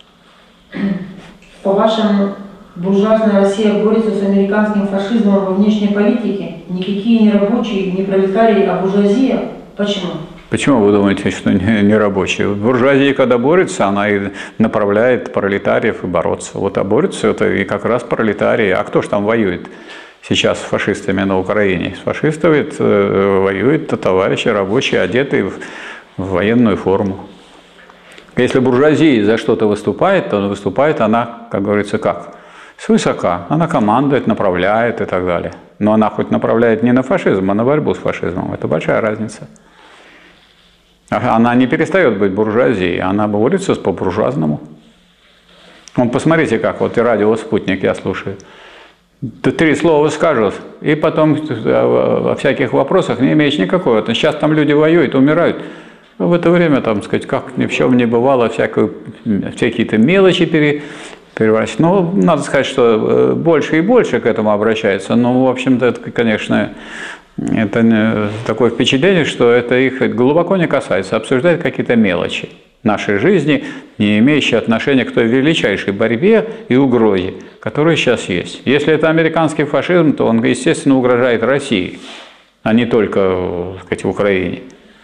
По-вашему, буржуазная Россия борется с американским фашизмом во внешней политике? Никакие не рабочие, не пролетарии, а буржуазия? Почему? Почему вы думаете, что не, не рабочие? Буржуазия, когда борется, она и направляет пролетариев и бороться. Вот а борется это и как раз пролетарии. А кто же там воюет сейчас с фашистами на Украине? С фашистами э, воюют товарищи рабочие, одетые в, в военную форму. Если буржуазия за что-то выступает, то выступает она, как говорится, как? Свысока. Она командует, направляет и так далее. Но она хоть направляет не на фашизм, а на борьбу с фашизмом. Это большая разница. Она не перестает быть буржуазией, она борется по-буржуазному. Вон посмотрите, как вот и радио «Спутник» я слушаю. Три слова скажут, и потом о всяких вопросах не имеешь никакого. Сейчас там люди воюют, умирают. В это время, там, сказать, как ни в чем не бывало, всякую, всякие-то мелочи пере, переворачивать. Но надо сказать, что больше и больше к этому обращается. Но, в общем-то, это, конечно, это такое впечатление, что это их глубоко не касается. Обсуждают какие-то мелочи нашей жизни, не имеющие отношения к той величайшей борьбе и угрозе, которая сейчас есть. Если это американский фашизм, то он, естественно, угрожает России, а не только, так сказать, Украине.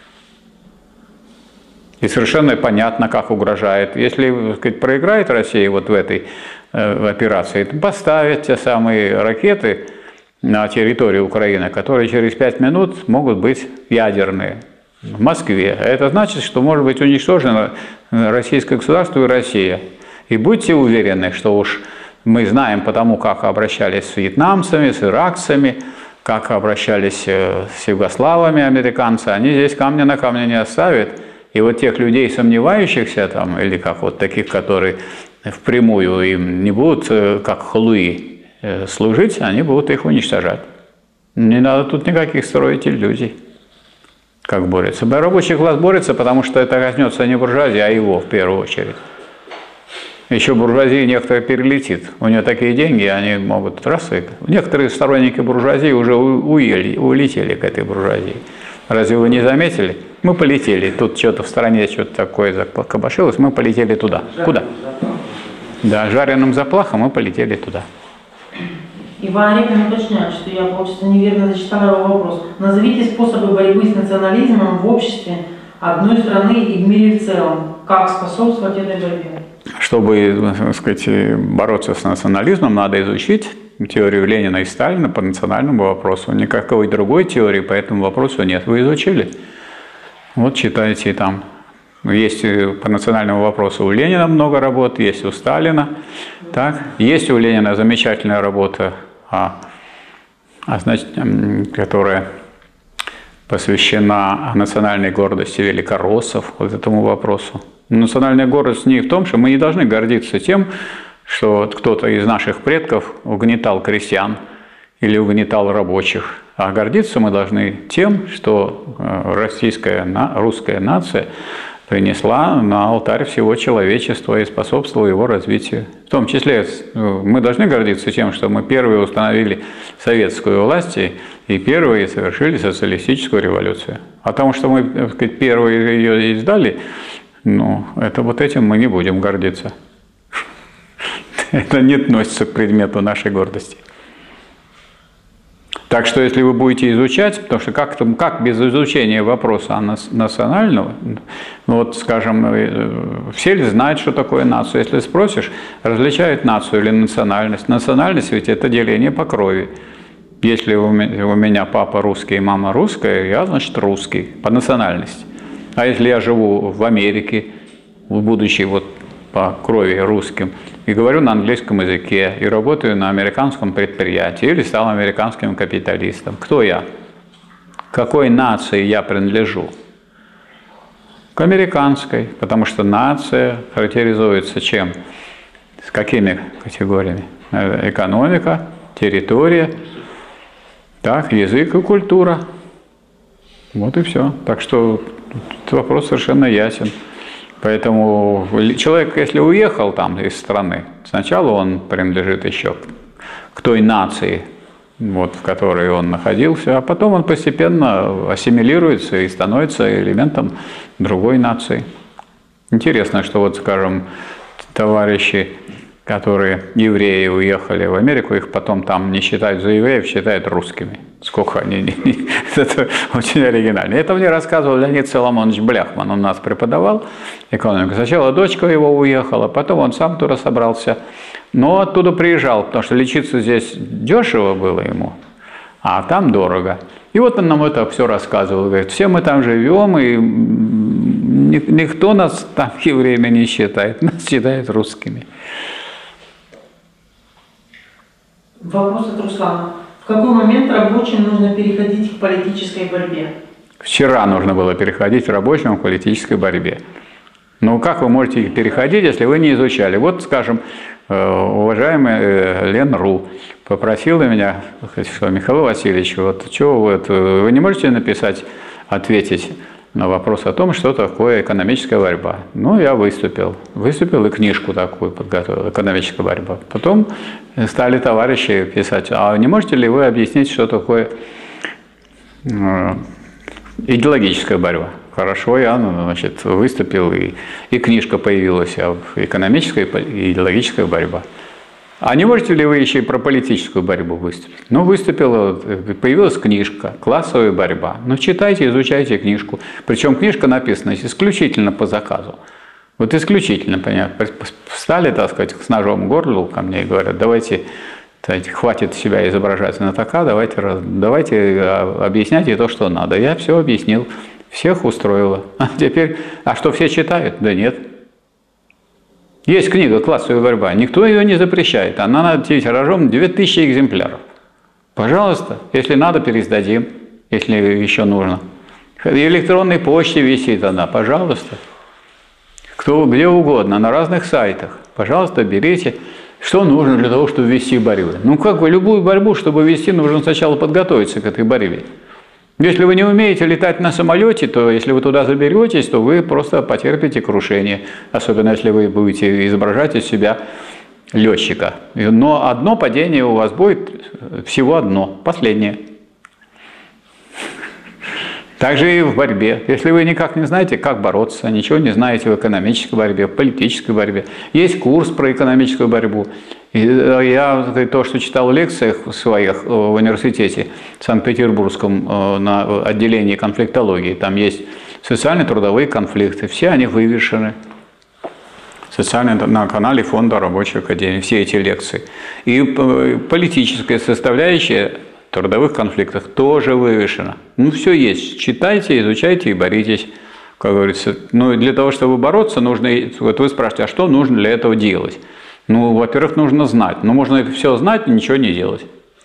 И совершенно понятно, как угрожает. Если, так сказать, проиграет Россия вот в этой э, операции, то поставят те самые ракеты на территории Украины, которые через пять минут могут быть ядерные в Москве. Это значит, что может быть уничтожено российское государство и Россия. И будьте уверены, что уж мы знаем по тому, как обращались с вьетнамцами, с иракцами, как обращались с югославами американцы, они здесь камня на камне не оставят. И вот тех людей, сомневающихся там, или как вот таких, которые впрямую им не будут, как хлуи, служить, они будут их уничтожать. Не надо тут никаких строить иллюзий, как борется. Рабочий класс борется, потому что это коснется не буржуазии, а его в первую очередь. Еще буржуазии некоторые перелетит. У нее такие деньги, они могут раз и... Некоторые сторонники буржуазии уже уели, улетели к этой буржуазии. Разве вы не заметили? Мы полетели. Тут что-то в стороне что-то такое закабошилось, мы полетели туда. Куда? Да, жареным заплахом мы полетели туда. Иван Репин уточняет, что я, получается, неверно зачитала его вопрос. Назовите способы борьбы с национализмом в обществе одной страны и в мире в целом. Как способствовать этой борьбе? чтобы, так сказать, бороться с национализмом, надо изучить теорию Ленина и Сталина по национальному вопросу. Никакой другой теории по этому вопросу нет. Вы изучили? Вот читайте там. Есть по национальному вопросу у Ленина много работ, есть у Сталина. Так? Есть у Ленина замечательная работа, а, а, значит, которая посвящена национальной гордости великороссов, вот этому вопросу. Национальная гордость не в том, что мы не должны гордиться тем, что кто-то из наших предков угнетал крестьян или угнетал рабочих, а гордиться мы должны тем, что российская, русская нация принесла на алтарь всего человечества и способствовала его развитию. В том числе мы должны гордиться тем, что мы первые установили советскую власть и первые совершили социалистическую революцию. А потому что мы, так сказать, первые ее издали, ну, это вот этим мы не будем гордиться. Это не относится к предмету нашей гордости. Так что, если вы будете изучать, потому что как, как без изучения вопроса национального, ну, вот, скажем, все ли знают, что такое нация? Если спросишь, различают нацию или национальность. Национальность ведь это деление по крови. Если у меня папа русский и мама русская, я, значит, русский по национальности. А если я живу в Америке, будучи вот по крови русским, и говорю на английском языке, и работаю на американском предприятии, или стал американским капиталистом. Кто я? К какой нации я принадлежу? К американской, потому что нация характеризуется чем? С какими категориями? Экономика, территория, так, язык и культура. Вот и все. Так что этот вопрос совершенно ясен. Поэтому человек, если уехал там из страны, сначала он принадлежит еще к той нации, вот, в которой он находился, а потом он постепенно ассимилируется и становится элементом другой нации. Интересно, что вот, скажем, товарищи, которые евреи уехали в Америку, их потом там не считают за евреев, считают русскими. Сколько они... Не, не, это очень оригинально. Это мне рассказывал Леонид Соломонович Бляхман, он у нас преподавал экономику. Сначала дочка его уехала, потом он сам туда собрался, но оттуда приезжал, потому что лечиться здесь дешево было ему, а там дорого. И вот он нам это все рассказывал. Говорит, все мы там живем, и никто нас там евреями не считает, нас считают русскими. Вопрос от Руслана. В какой момент рабочим нужно переходить к политической борьбе? Вчера нужно было переходить рабочим к политической борьбе. Но как вы можете переходить, если вы не изучали? Вот, скажем, уважаемый Ленру попросила меня, что, Михаил Васильевич, вот что вы, вы не можете написать, ответить на вопрос о том, что такое экономическая борьба. Ну, я выступил. Выступил и книжку такую подготовил, «Экономическая борьба». Потом стали товарищи писать, а не можете ли вы объяснить, что такое э, идеологическая борьба? Хорошо, я, значит, выступил, и, и книжка появилась, «Экономическая и идеологическая борьба». А не можете ли вы еще и про политическую борьбу выступить? Ну, выступила, появилась книжка «Классовая борьба». Ну, читайте, изучайте книжку. Причем книжка написана исключительно по заказу. Вот исключительно, понятно. Встали, так сказать, с ножом в горло ко мне и говорят, давайте, давайте хватит себя изображать знатока, давайте, давайте объясняйте то, что надо. Я все объяснил, всех устроило. А теперь, а что, все читают? Да нет. Есть книга «Классовая борьба», никто ее не запрещает. Она над тиражом две тысячи экземпляров. Пожалуйста, если надо, пересдадим, если еще нужно. В электронной почте висит она, пожалуйста. Кто, где угодно, на разных сайтах. Пожалуйста, берите. Что нужно для того, чтобы вести борьбу? Ну, как бы любую борьбу, чтобы вести, нужно сначала подготовиться к этой борьбе. Если вы не умеете летать на самолете, то если вы туда заберетесь, то вы просто потерпите крушение. Особенно если вы будете изображать из себя летчика. Но одно падение у вас будет, всего одно, последнее. Также и в борьбе. Если вы никак не знаете, как бороться, ничего не знаете в экономической борьбе, в политической борьбе. Есть курс про экономическую борьбу. И я то, что читал в лекциях своих в университете Санкт-Петербургском на отделении конфликтологии, там есть социально-трудовые конфликты, все они вывешены. социальный, на канале Фонда Рабочей Академии, все эти лекции. И политическая составляющая в трудовых конфликтах тоже вывешена. Ну, все есть. Читайте, изучайте и боритесь, как говорится. Ну, и для того, чтобы бороться, нужно... Вот вы спрашиваете, а что нужно для этого делать? Ну, во-первых, нужно знать. Но можно это все знать и ничего не делать.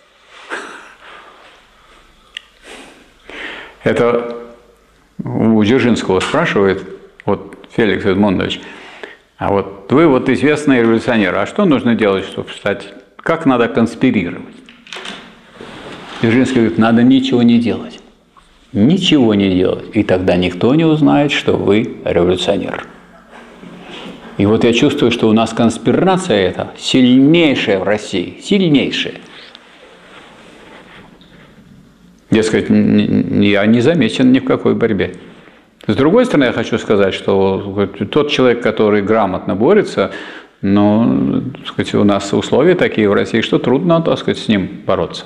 Это у Дзержинского спрашивает, вот Феликс Эдмундович, а вот вы вот известный революционер, а что нужно делать, чтобы стать, как надо конспирировать? Дзержинский говорит, надо ничего не делать, ничего не делать, и тогда никто не узнает, что вы революционер. И вот я чувствую, что у нас конспирация эта сильнейшая в России, сильнейшая. Дескать, я не замечен ни в какой борьбе. С другой стороны, я хочу сказать, что тот человек, который грамотно борется, ну, так сказать, у нас условия такие в России, что трудно, так сказать, с ним бороться.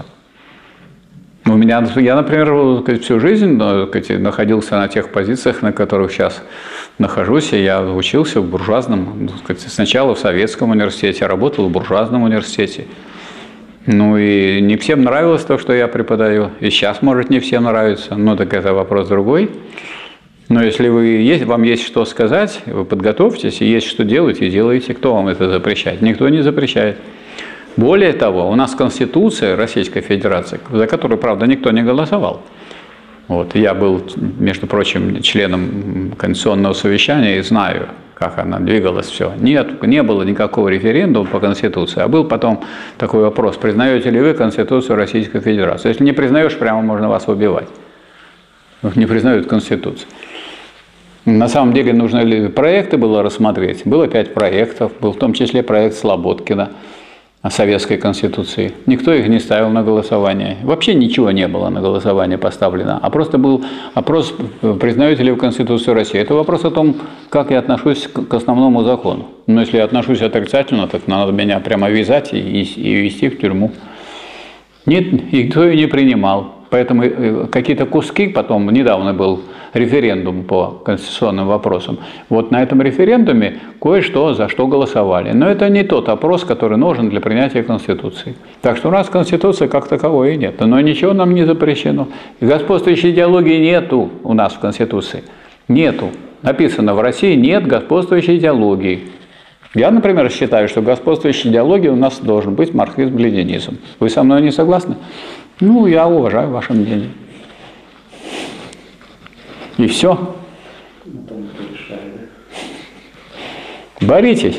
У меня, я, например, так сказать, всю жизнь, так сказать, находился на тех позициях, на которых сейчас нахожусь. Я учился в буржуазном, так сказать, сначала в Советском университете, работал в буржуазном университете. Ну и не всем нравилось то, что я преподаю. И сейчас, может, не всем нравится, но так это вопрос другой. Но если вы есть, вам есть что сказать, вы подготовьтесь, и есть что делать, и делаете. Кто вам это запрещает? Никто не запрещает. Более того, у нас Конституция Российской Федерации, за которую, правда, никто не голосовал. Вот, я был, между прочим, членом Конституционного совещания и знаю, как она двигалась, все. Нет, не было никакого референдума по Конституции, а был потом такой вопрос, признаете ли вы Конституцию Российской Федерации. Если не признаешь, прямо можно вас убивать. Не признают Конституцию. На самом деле нужно ли проекты было рассмотреть. Было пять проектов, был в том числе проект Слободкина о Советской Конституции. Никто их не ставил на голосование. Вообще ничего не было на голосование поставлено. А просто был опрос, признаете ли вы Конституцию России. Это вопрос о том, как я отношусь к основному закону. Но если я отношусь отрицательно, так надо меня прямо вязать и, и вести в тюрьму. Нет, никто ее не принимал. Поэтому какие-то куски, потом недавно был референдум по конституционным вопросам. Вот на этом референдуме кое-что за что голосовали. Но это не тот опрос, который нужен для принятия Конституции. Так что у нас Конституции как таковой и нет. Но ничего нам не запрещено. И господствующей идеологии нету у нас в Конституции. Нету. Написано, в России нет господствующей идеологии. Я, например, считаю, что господствующей идеологией у нас должен быть марксизм-ленинизм. Вы со мной не согласны? Ну, я уважаю ваше мнение. И все. Боритесь.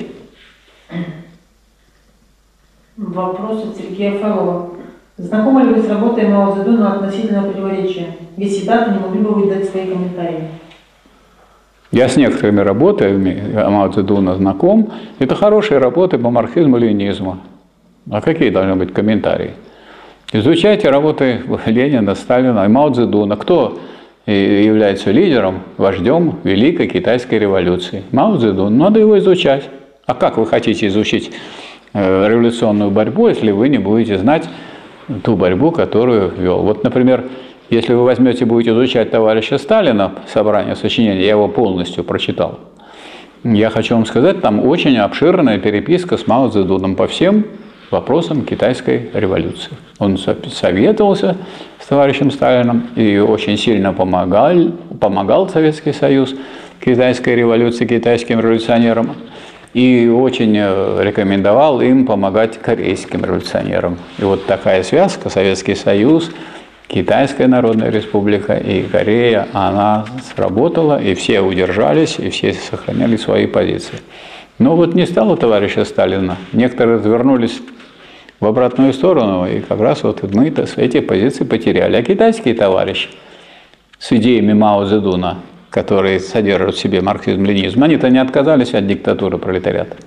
Вопрос от Сергея Фролова. Знакомы ли вы с работой Мао Цзэдуна относительно противоречия? Без цитаты не могли бы вы дать свои комментарии? Я с некоторыми работами Мао Цзэдуна знаком. Это хорошие работы по марксизму-ленинизму. А какие должны быть комментарии? Изучайте работы Ленина, Сталина и Мао Цзэдуна. Кто является лидером, вождем Великой Китайской революции? Мао Цзэдун. Надо его изучать. А как вы хотите изучить революционную борьбу, если вы не будете знать ту борьбу, которую вел? Вот, например, если вы возьмете, будете изучать товарища Сталина, собрание сочинений, я его полностью прочитал. Я хочу вам сказать, там очень обширная переписка с Мао Цзэдуном по всем вопросам китайской революции. Он советовался с товарищем Сталином и очень сильно помогал, помогал Советский Союз китайской революции, китайским революционерам, и очень рекомендовал им помогать корейским революционерам. И вот такая связка Советский Союз, Китайская Народная Республика и Корея, она сработала, и все удержались, и все сохраняли свои позиции. Но вот не стало товарища Сталина. Некоторые развернулись в обратную сторону, и как раз вот мы эти позиции потеряли. А китайские товарищи с идеями Мао Цзэдуна, которые содержат в себе марксизм-ленинизм, они-то не отказались от диктатуры пролетариата.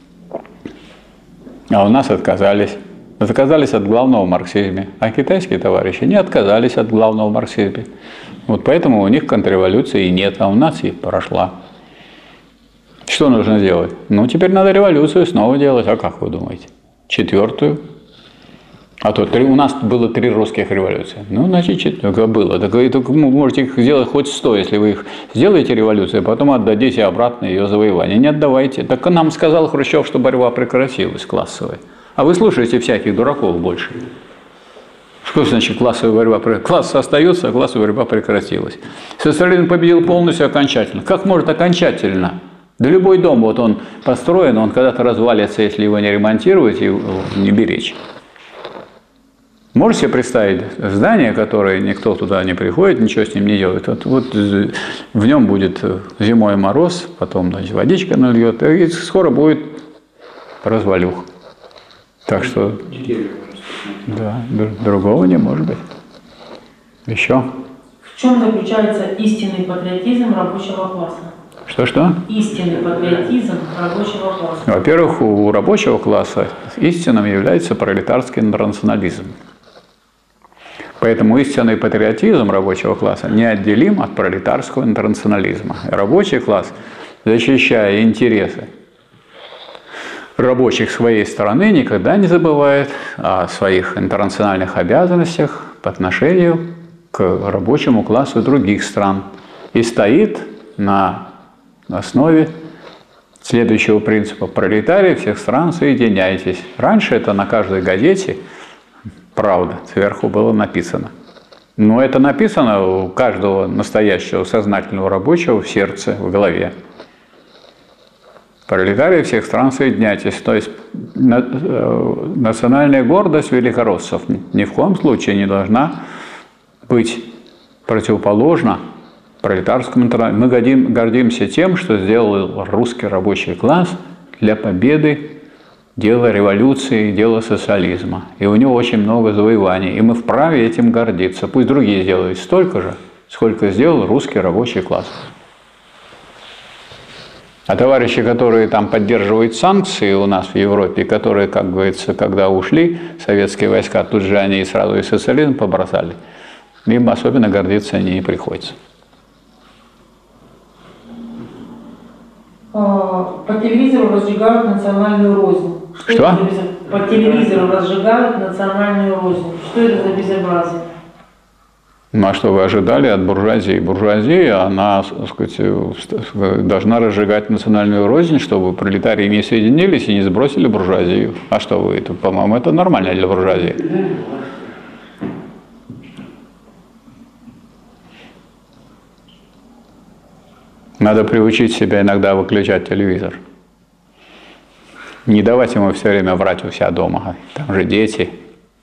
А у нас отказались. Отказались от главного в марксизме. А китайские товарищи не отказались от главного в марксизме. Вот поэтому у них контрреволюции и нет, а у нас и прошла. Что нужно делать? Ну, теперь надо революцию снова делать. А как вы думаете? Четвертую. А то три, у нас было три русских революции. Ну, значит, только было. Так вы только можете их сделать хоть сто, если вы их сделаете революцию, а потом отдадите обратно ее завоевание. Не отдавайте. Так нам сказал Хрущев, что борьба прекратилась классовая. А вы слушаете всяких дураков больше. Что значит классовая борьба? Класс остается, а классовая борьба прекратилась. Социализм победил полностью окончательно. Как может окончательно? Да любой дом, вот он построен, он когда-то развалится, если его не ремонтировать и не беречь. Можете себе представить здание, которое никто туда не приходит, ничего с ним не делает. Вот, вот в нем будет зимой мороз, потом, значит, водичка нальет, и скоро будет развалюх. Так что, да, другого не может быть. Еще? В чем заключается истинный патриотизм рабочего класса? Что-что? Истинный патриотизм рабочего класса. Во-первых, у рабочего класса истинным является пролетарский интернационализм. Поэтому истинный патриотизм рабочего класса неотделим от пролетарского интернационализма. Рабочий класс, защищая интересы рабочих своей страны, никогда не забывает о своих интернациональных обязанностях по отношению к рабочему классу других стран и стоит на основе следующего принципа: пролетарии всех стран, соединяйтесь. Раньше это на каждой газете, правда, сверху было написано. Но это написано у каждого настоящего сознательного рабочего в сердце, в голове. Пролетарии всех стран, соединяйтесь. То есть национальная гордость великороссов ни в коем случае не должна быть противоположна пролетарскому интернационализму. Мы гордим, гордимся тем, что сделал русский рабочий класс для победы дела революции, дела социализма. И у него очень много завоеваний. И мы вправе этим гордиться. Пусть другие сделают столько же, сколько сделал русский рабочий класс. А товарищи, которые там поддерживают санкции у нас в Европе, которые, как говорится, когда ушли советские войска, тут же они сразу и социализм побросали, им особенно гордиться не приходится. По телевизору разжигают национальную рознь. Что? Что? Это за... По телевизору разжигают национальную рознь. Что это за безобразие? Ну а что вы ожидали от буржуазии? Буржуазия, она, так сказать, должна разжигать национальную рознь, чтобы пролетарии не соединились и не сбросили буржуазию. А что вы, это, по-моему, это нормально для буржуазии. Надо приучить себя иногда выключать телевизор. Не давать ему все время врать у себя дома. Там же дети.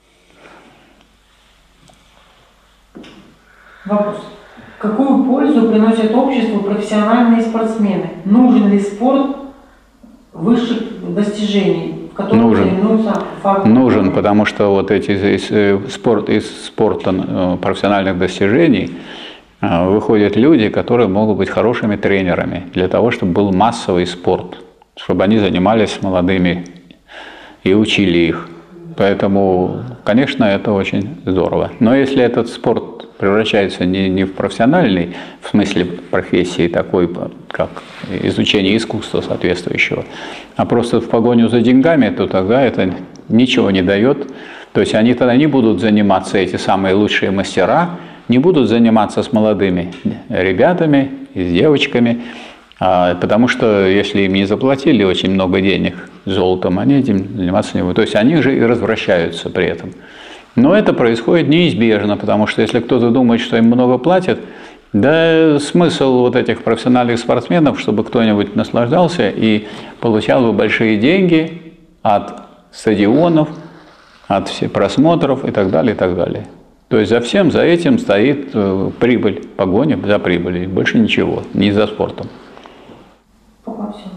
Вопрос. Какую пользу приносят обществу профессиональные спортсмены? Нужен ли спорт высших достижений, в котором нужен. соревнуются факты? Нужен, потому что вот эти из, спорт, из спорта профессиональных достижений выходят люди, которые могут быть хорошими тренерами для того, чтобы был массовый спорт, чтобы они занимались молодыми и учили их. Поэтому, конечно, это очень здорово. Но если этот спорт превращается не, не в профессиональный, в смысле профессии такой, как изучение искусства соответствующего, а просто в погоню за деньгами, то тогда это ничего не дает. То есть они тогда не будут заниматься, эти самые лучшие мастера, не будут заниматься с молодыми ребятами и с девочками, потому что если им не заплатили очень много денег золотом, они этим заниматься не будут. То есть они же и развращаются при этом. Но это происходит неизбежно, потому что если кто-то думает, что им много платят, да смысл вот этих профессиональных спортсменов, чтобы кто-нибудь наслаждался и получал бы большие деньги от стадионов, от всех просмотров и так далее, и так далее. То есть за всем, за этим стоит прибыль, погоня за прибылью, больше ничего, не за спортом. Пока все.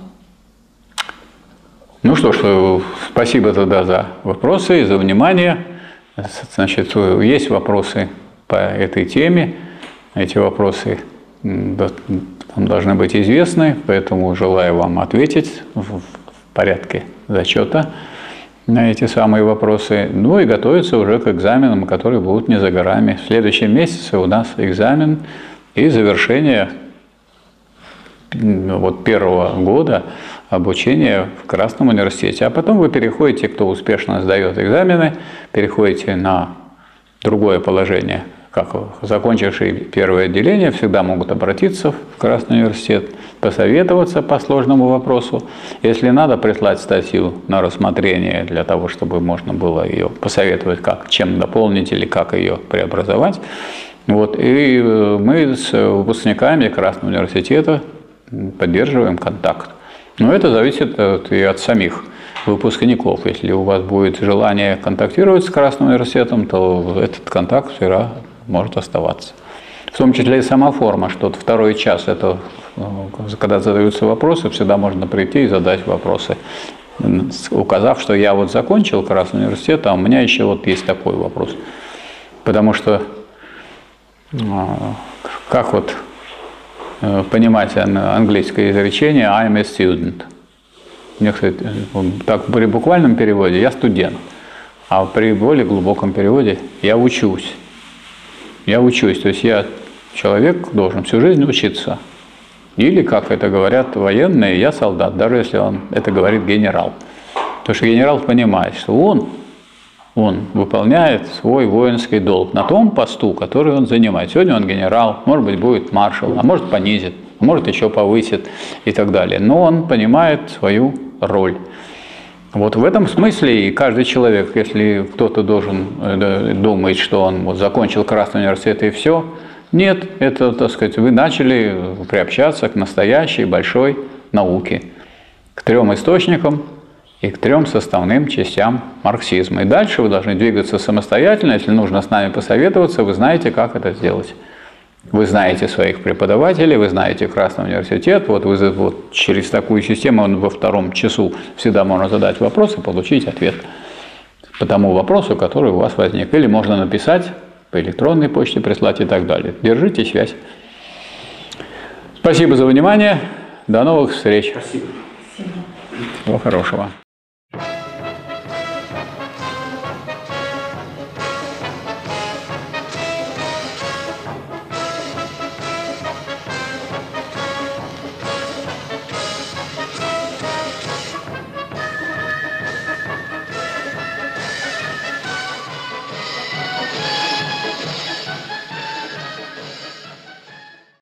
Ну что ж, спасибо тогда за вопросы и за внимание. Значит, есть вопросы по этой теме. Эти вопросы вам должны быть известны, поэтому желаю вам ответить в порядке зачета на эти самые вопросы. Ну и готовиться уже к экзаменам, которые будут не за горами. В следующем месяце у нас экзамен и завершение вот первого года обучение в Красном университете. А потом вы переходите, кто успешно сдает экзамены, переходите на другое положение. Как закончившие первое отделение всегда могут обратиться в Красный университет, посоветоваться по сложному вопросу. Если надо, прислать статью на рассмотрение для того, чтобы можно было ее посоветовать, как, чем дополнить или как ее преобразовать. Вот. И мы с выпускниками Красного университета поддерживаем контакт. Но это зависит от, и от самих выпускников. Если у вас будет желание контактировать с Красным университетом, то этот контакт всегда может оставаться. В том числе и сама форма, что второй час, это когда задаются вопросы, всегда можно прийти и задать вопросы, указав, что я вот закончил Красный университет, а у меня еще вот есть такой вопрос. Потому что как вот понимать английское изречение I'm a student? Мне, кстати, так при буквальном переводе я студент, а при более глубоком переводе я учусь. Я учусь, то есть я человек должен всю жизнь учиться. Или, как это говорят военные, я солдат, даже если он это говорит генерал. Потому что генерал понимает, что он, он выполняет свой воинский долг на том посту, который он занимает. Сегодня он генерал, может быть, будет маршал, а может понизит, а может еще повысит и так далее. Но он понимает свою роль. Вот в этом смысле и каждый человек, если кто-то должен думать, что он вот закончил Красный университет и все, нет, это, так сказать, вы начали приобщаться к настоящей большой науке, к трем источникам и к трем составным частям марксизма. И дальше вы должны двигаться самостоятельно, если нужно с нами посоветоваться, вы знаете, как это сделать. Вы знаете своих преподавателей, вы знаете Красный университет, вот, вы, вот через такую систему во втором часу всегда можно задать вопрос и получить ответ по тому вопросу, который у вас возник. Или можно написать, по электронной почте прислать и так далее. Держите связь. Спасибо за внимание. До новых встреч. Спасибо. Всего хорошего.